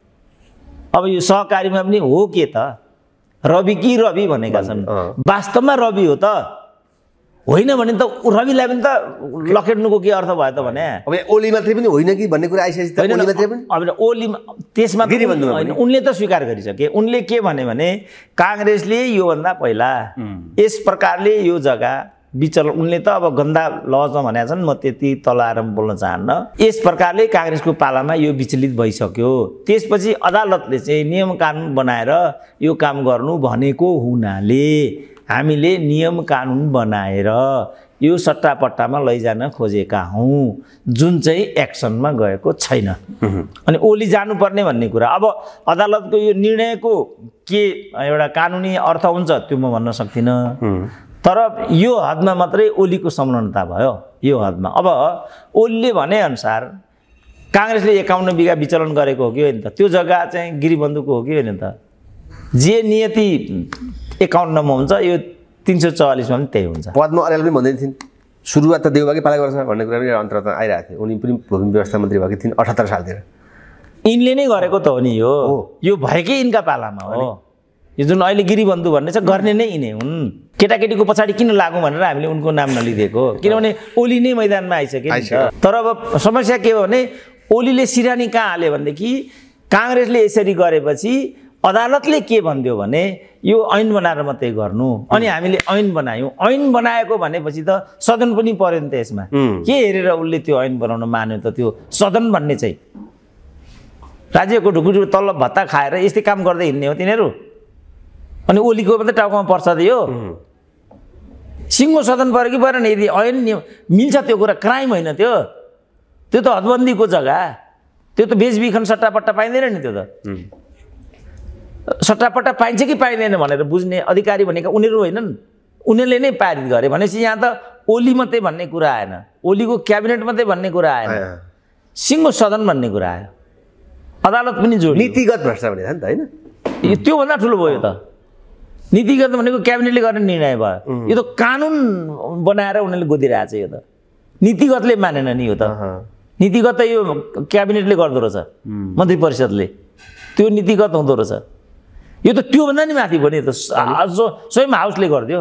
अब यो सहकारीमा पनि हो के त? रवि कि रवि भनेका छन्, वास्तवमा रवि हो त होइन भने त रविलाई पनि त लखेट्नुको के अर्थ भयो त भने? अब ओली मात्रै पनि होइन कि भन्ने कुरा आइसकेपछि त ओली मात्रै पनि अब ओली त्यसमा होइन, उनले त स्वीकार गरिसके। उनले के भने भने काङ्ग्रेसले योभन्दा पहिला यस प्रकारले यो जग्गा विचलन, उनले त अब गन्दा लजमा भनेका छन्, म त्यति तल आएर बोल्न चाहन्न। यस प्रकारले काङ्ग्रेसको पालामा यो विचलित भइसक्यो, त्यसपछि अदालतले चाहिँ नियम कानुन बनाएर यो काम गर्नु भनेको हुनाले हामीले नियम कानुन बनाएर यो सट्टापट्टामा लैजान खोजेका हौँ, जुन चाहिँ एक्सनमा गएको छैन। अनि ओली जानुपर्ने भन्ने कुरा, अब अदालतको यो निर्णयको के एउटा कानुनी अर्थ हुन्छ त्यो म भन्न सक्दिनँ, तर यो हदमा मात्रै ओलीको संलग्नता भयो, यो हदमा। अब ओलीले भनेअनुसार काङ्ग्रेसले एकाउन्न बिघा विचलन गरेको हो कि होइन त? त्यो जग्गा चाहिँ गिरिबन्धुको हो कि होइन त? जे नियति एकाउन्नमा हुन्छ यो तिन सय चौवालिसमा पनि त्यही हुन्छ। पद्म अर्याल पनि भन्दै थिइन् सुरुवात त देउबाकै पाला गर्छ भन्ने कुरा पनि अन्तर्गत आइरहेको थियो। उनी पनि भूमि व्यवस्था मन्त्री भएकी थिइन् अठहत्तर सालतिर। यिनले नै गरेको त हो नि यो, यो भएकै यिनका पालामा हो। यो जुन अहिले गिरिबन्धु भन्ने छ गर्ने नै यिनै हुन्। केटाकेटीको पछाडि किन लागौँ भनेर हामीले उनको नाम नलिदिएको, किनभने ओली नै मैदानमा आइसक्यो नि त। तर अब समस्या के हो भने ओलीले सिरानी कहाँ हाल्यो भनेदेखि काङ्ग्रेसले यसरी गरेपछि अदालतले के भनिदियो भने यो ऐन बनाएर मात्रै गर्नु, अनि हामीले ऐन बनायौँ। ऐन बनाएको भनेपछि त सदन पनि पर्यो नि त यसमा। के हेरेर उसले त्यो ऐन बनाउन मान्यो त? त्यो सदन भन्ने चाहिँ राज्यको ढुकुढुकु तलब भत्ता खाएर यस्तै काम गर्दै हिँड्ने हो तिनीहरू। अनि ओलीको मात्रै टाउकोमा पर्छ त यो। सिङ्गो सदन पऱ्यो कि परेन? यदि ऐन मिल्छ त्यो कुरा, क्राइम होइन त्यो, त्यो त हदबन्दीको जग्गा, त्यो त बेचबिखन सट्टापट्टा पाइँदैन नि। त्यो त सट्टापट्टा पाइन्छ कि पाइँदैन भनेर बुझ्ने अधिकारी भनेका उनीहरू होइनन्, उनीहरूले नै पारित गरे भनेपछि यहाँ त ओली मात्रै भन्ने कुरा आएन, ओलीको क्याबिनेट मात्रै भन्ने कुरा आएन, सिङ्गो सदन भन्ने कुरा आयो। अदालत पनि जोडियो। नीतिगत भ्रष्टाचार भने त होइन, त्योभन्दा ठुलो भयो त। नीतिगत भनेको क्याबिनेटले गर्ने निर्णय भयो, यो त कानुन बनाएर उनीहरूले गोदिरहेको छ। यो त नीतिगतले मानेन नि, यो त नीतिगत त यो क्याबिनेटले गर्दो रहेछ, मन्त्री परिषदले, त्यो नीतिगत हुँदो रहेछ। यो त त्योभन्दा नि माथि भयो नि त, स्वयं हाउसले गरिदियो।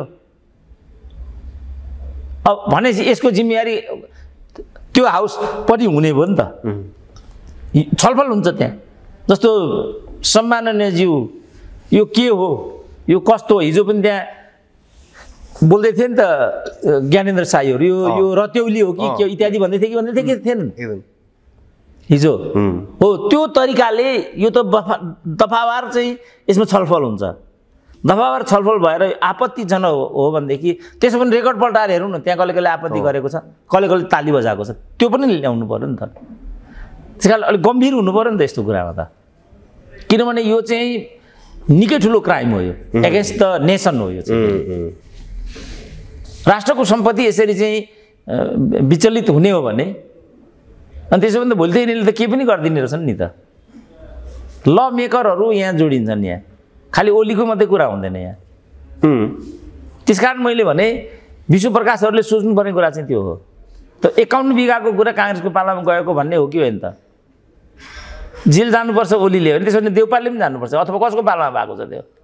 अब भनेपछि यसको जिम्मेवारी त्यो हाउस पनि हुने भयो नि त। छलफल हुन्छ त्यहाँ, जस्तो सम्माननीयज्यू यो के हो, यो कस्तो हो, हिजो पनि त्यहाँ बोल्दै थिए नि त ज्ञानेन्द्र साईहरू, यो यो रत्यौली हो कि के इत्यादि भन्दै थिए कि भन्दै थिए कि थिएन हिजो? हो, त्यो तरिकाले यो त दफावार चाहिँ यसमा छलफल हुन्छ। दफावार छलफल भएर आपत्तिजनक हो भनेदेखि त्यसो पनि रेकर्ड पल्टाएर हेरौँ न, त्यहाँ कसले कसले आपत्ति गरेको छ, कसले कसले ताली बजाएको छ, त्यो पनि ल्याउनु पऱ्यो नि त। त्यस कारण अलिक गम्भीर हुनु पऱ्यो नि त यस्तो कुरामा त, किनभने यो चाहिँ निकै ठुलो क्राइम हो, यो एगेन्स्ट द नेसन हो। यो चाहिँ राष्ट्रको सम्पत्ति यसरी चाहिँ विचलित हुने हो भने अनि त्यसो भने त भोलि त यिनीहरूले त केही पनि गरिदिने रहेछन् नि त। ल मेकरहरू यहाँ जोडिन्छन्, यहाँ खालि ओलीको मात्रै कुरा हुँदैन यहाँ। त्यस कारण मैले भने विश्वप्रकाशहरूले सोच्नुपर्ने कुरा चाहिँ त्यो हो। त एकाउन्न बिघाको कुरा काङ्ग्रेसको पालामा गएको भन्ने हो कि होइन त? जेल जानुपर्छ ओलीले भने त्यसो भने देउपालले पनि जानुपर्छ, अथवा कसको पालामा भएको छ त्यो?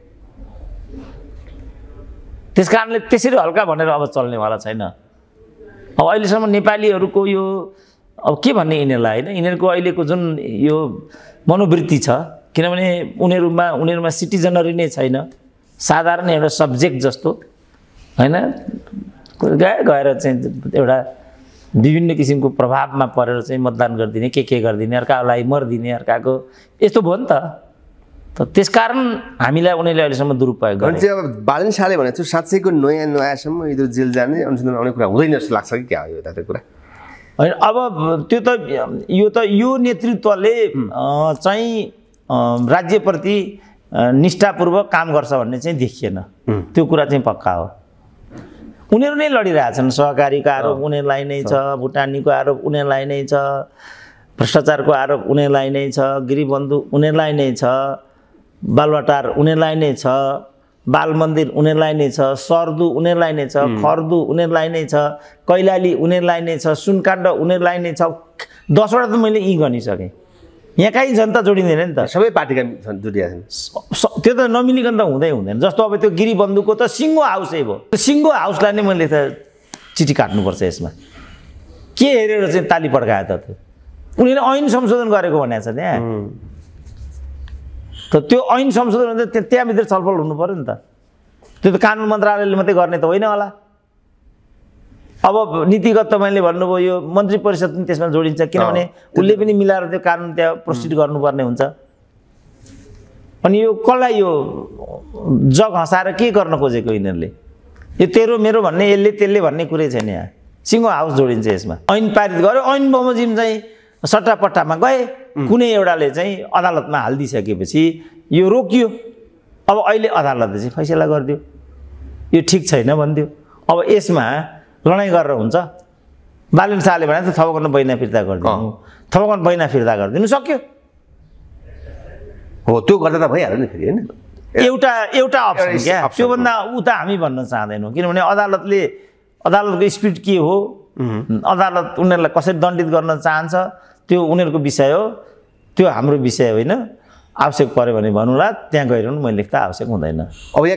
त्यस कारणले त्यसरी हल्का भनेर अब चल्नेवाला छैन। अब अहिलेसम्म नेपालीहरूको यो अब के भन्ने यिनीहरूलाई होइन यिनीहरूको अहिलेको जुन यो मनोवृत्ति छ किनभने उनीहरूमा उनीहरूमा सिटिजनरी नै छैन साधारण एउटा सब्जेक्ट जस्तो होइन गए गएर चाहिँ एउटा विभिन्न किसिमको प्रभावमा परेर चाहिँ मतदान गरिदिने के के गरिदिने अर्कालाई मरिदिने अर्काको यस्तो भयो नि त त त्यसकारण हामीलाई उनीहरूले अहिलेसम्म दुरुपयोग गरे चाहिँ अब बालन शाहले भनेको छु साँच्चैको नयाँ नयाँसम्म यो जेल जाने अनुसन्धान आउने कुरा हुँदैन जस्तो लाग्छ कि क्या हो यो त्यो कुरा होइन अब त्यो त यो त यो नेतृत्वले चाहिँ राज्यप्रति निष्ठापूर्वक काम गर्छ भन्ने चाहिँ देखिएन त्यो कुरा चाहिँ पक्का हो उनीहरू नै लडिरहेछन् सहकारीको आरोप उनीहरूलाई नै छ भुटानीको आरोप उनीहरूलाई नै छ भ्रष्टाचारको आरोप उनीहरूलाई नै छ गिरिबन्धु उनीहरूलाई नै छ बालवाटार उनीहरूलाई नै छ बाल मन्दिर उनीहरूलाई नै छ सर्दु उनीहरूलाई नै छ खर्दु उनीहरूलाई नै छ कैलाली उनीहरूलाई नै छ सुनकाण्ड उनीहरूलाई नै छ दसवटा त मैले यी गनिसकेँ यहाँ कहीँ जनता जोडिँदैन नि त सबै पार्टीका जोडिया छन् त्यो त नमिलिकन त हुँदै हुँदैन जस्तो अब त्यो गिरिबन्धुको त सिङ्गो हाउसै भयो त्यो सिङ्गो हाउसलाई नै मैले त चिठी काट्नुपर्छ यसमा के हेरेर चाहिँ ताली पड्कायो त त्यो उनीहरूले ऐन संशोधन गरेको भनेको छ त्यहाँ त त्यो ऐन संशोधन त्यहाँभित्र छलफल हुनु पऱ्यो नि त त्यो त कानुन मन्त्रालयले मात्रै गर्ने त होइन होला अब नीतिगत तपाईँले भन्नुभयो यो मन्त्री परिषद पनि त्यसमा जोडिन्छ किनभने उसले पनि मिलाएर त्यो कानुन त्यहाँ प्रोसिड गर्नुपर्ने हुन्छ अनि यो कसलाई यो जग हँसाएर के गर्न खोजेको यिनीहरूले यो तेरो मेरो भन्ने यसले त्यसले भन्ने कुरै छैन यहाँ सिङ्गो हाउस जोडिन्छ यसमा ऐन पारित गर्यो ऐन बमोजिम चाहिँ सट्टापट्टामा गए कुनै एउटाले चाहिँ अदालतमा हालिदिइसकेपछि यो रोकियो अब अहिले अदालतले चाहिँ फैसला गरिदियो यो ठिक छैन भनिदियो अब यसमा लडाइँ गरेर हुन्छ बालन शाहले भने त थपकन बैना फिर्ता गरिदिनु थपकन बैना फिर्ता गरिदिनु सक्यो हो त्यो गर्दा त भइहाल्यो नि फेरि होइन एउटा एउटा अप्सन क्या त्योभन्दा उता हामी भन्न चाहँदैनौँ किनभने अदालतले अदालतको स्पिड के हो अदालत उनीहरूलाई कसरी दण्डित गर्न चाहन्छ त्यो उनीहरूको विषय हो त्यो हाम्रो विषय होइन आवश्यक पऱ्यो भने भन्नुला त्यहाँ गइरहनु मैले लेख्दा आवश्यक हुँदैन अब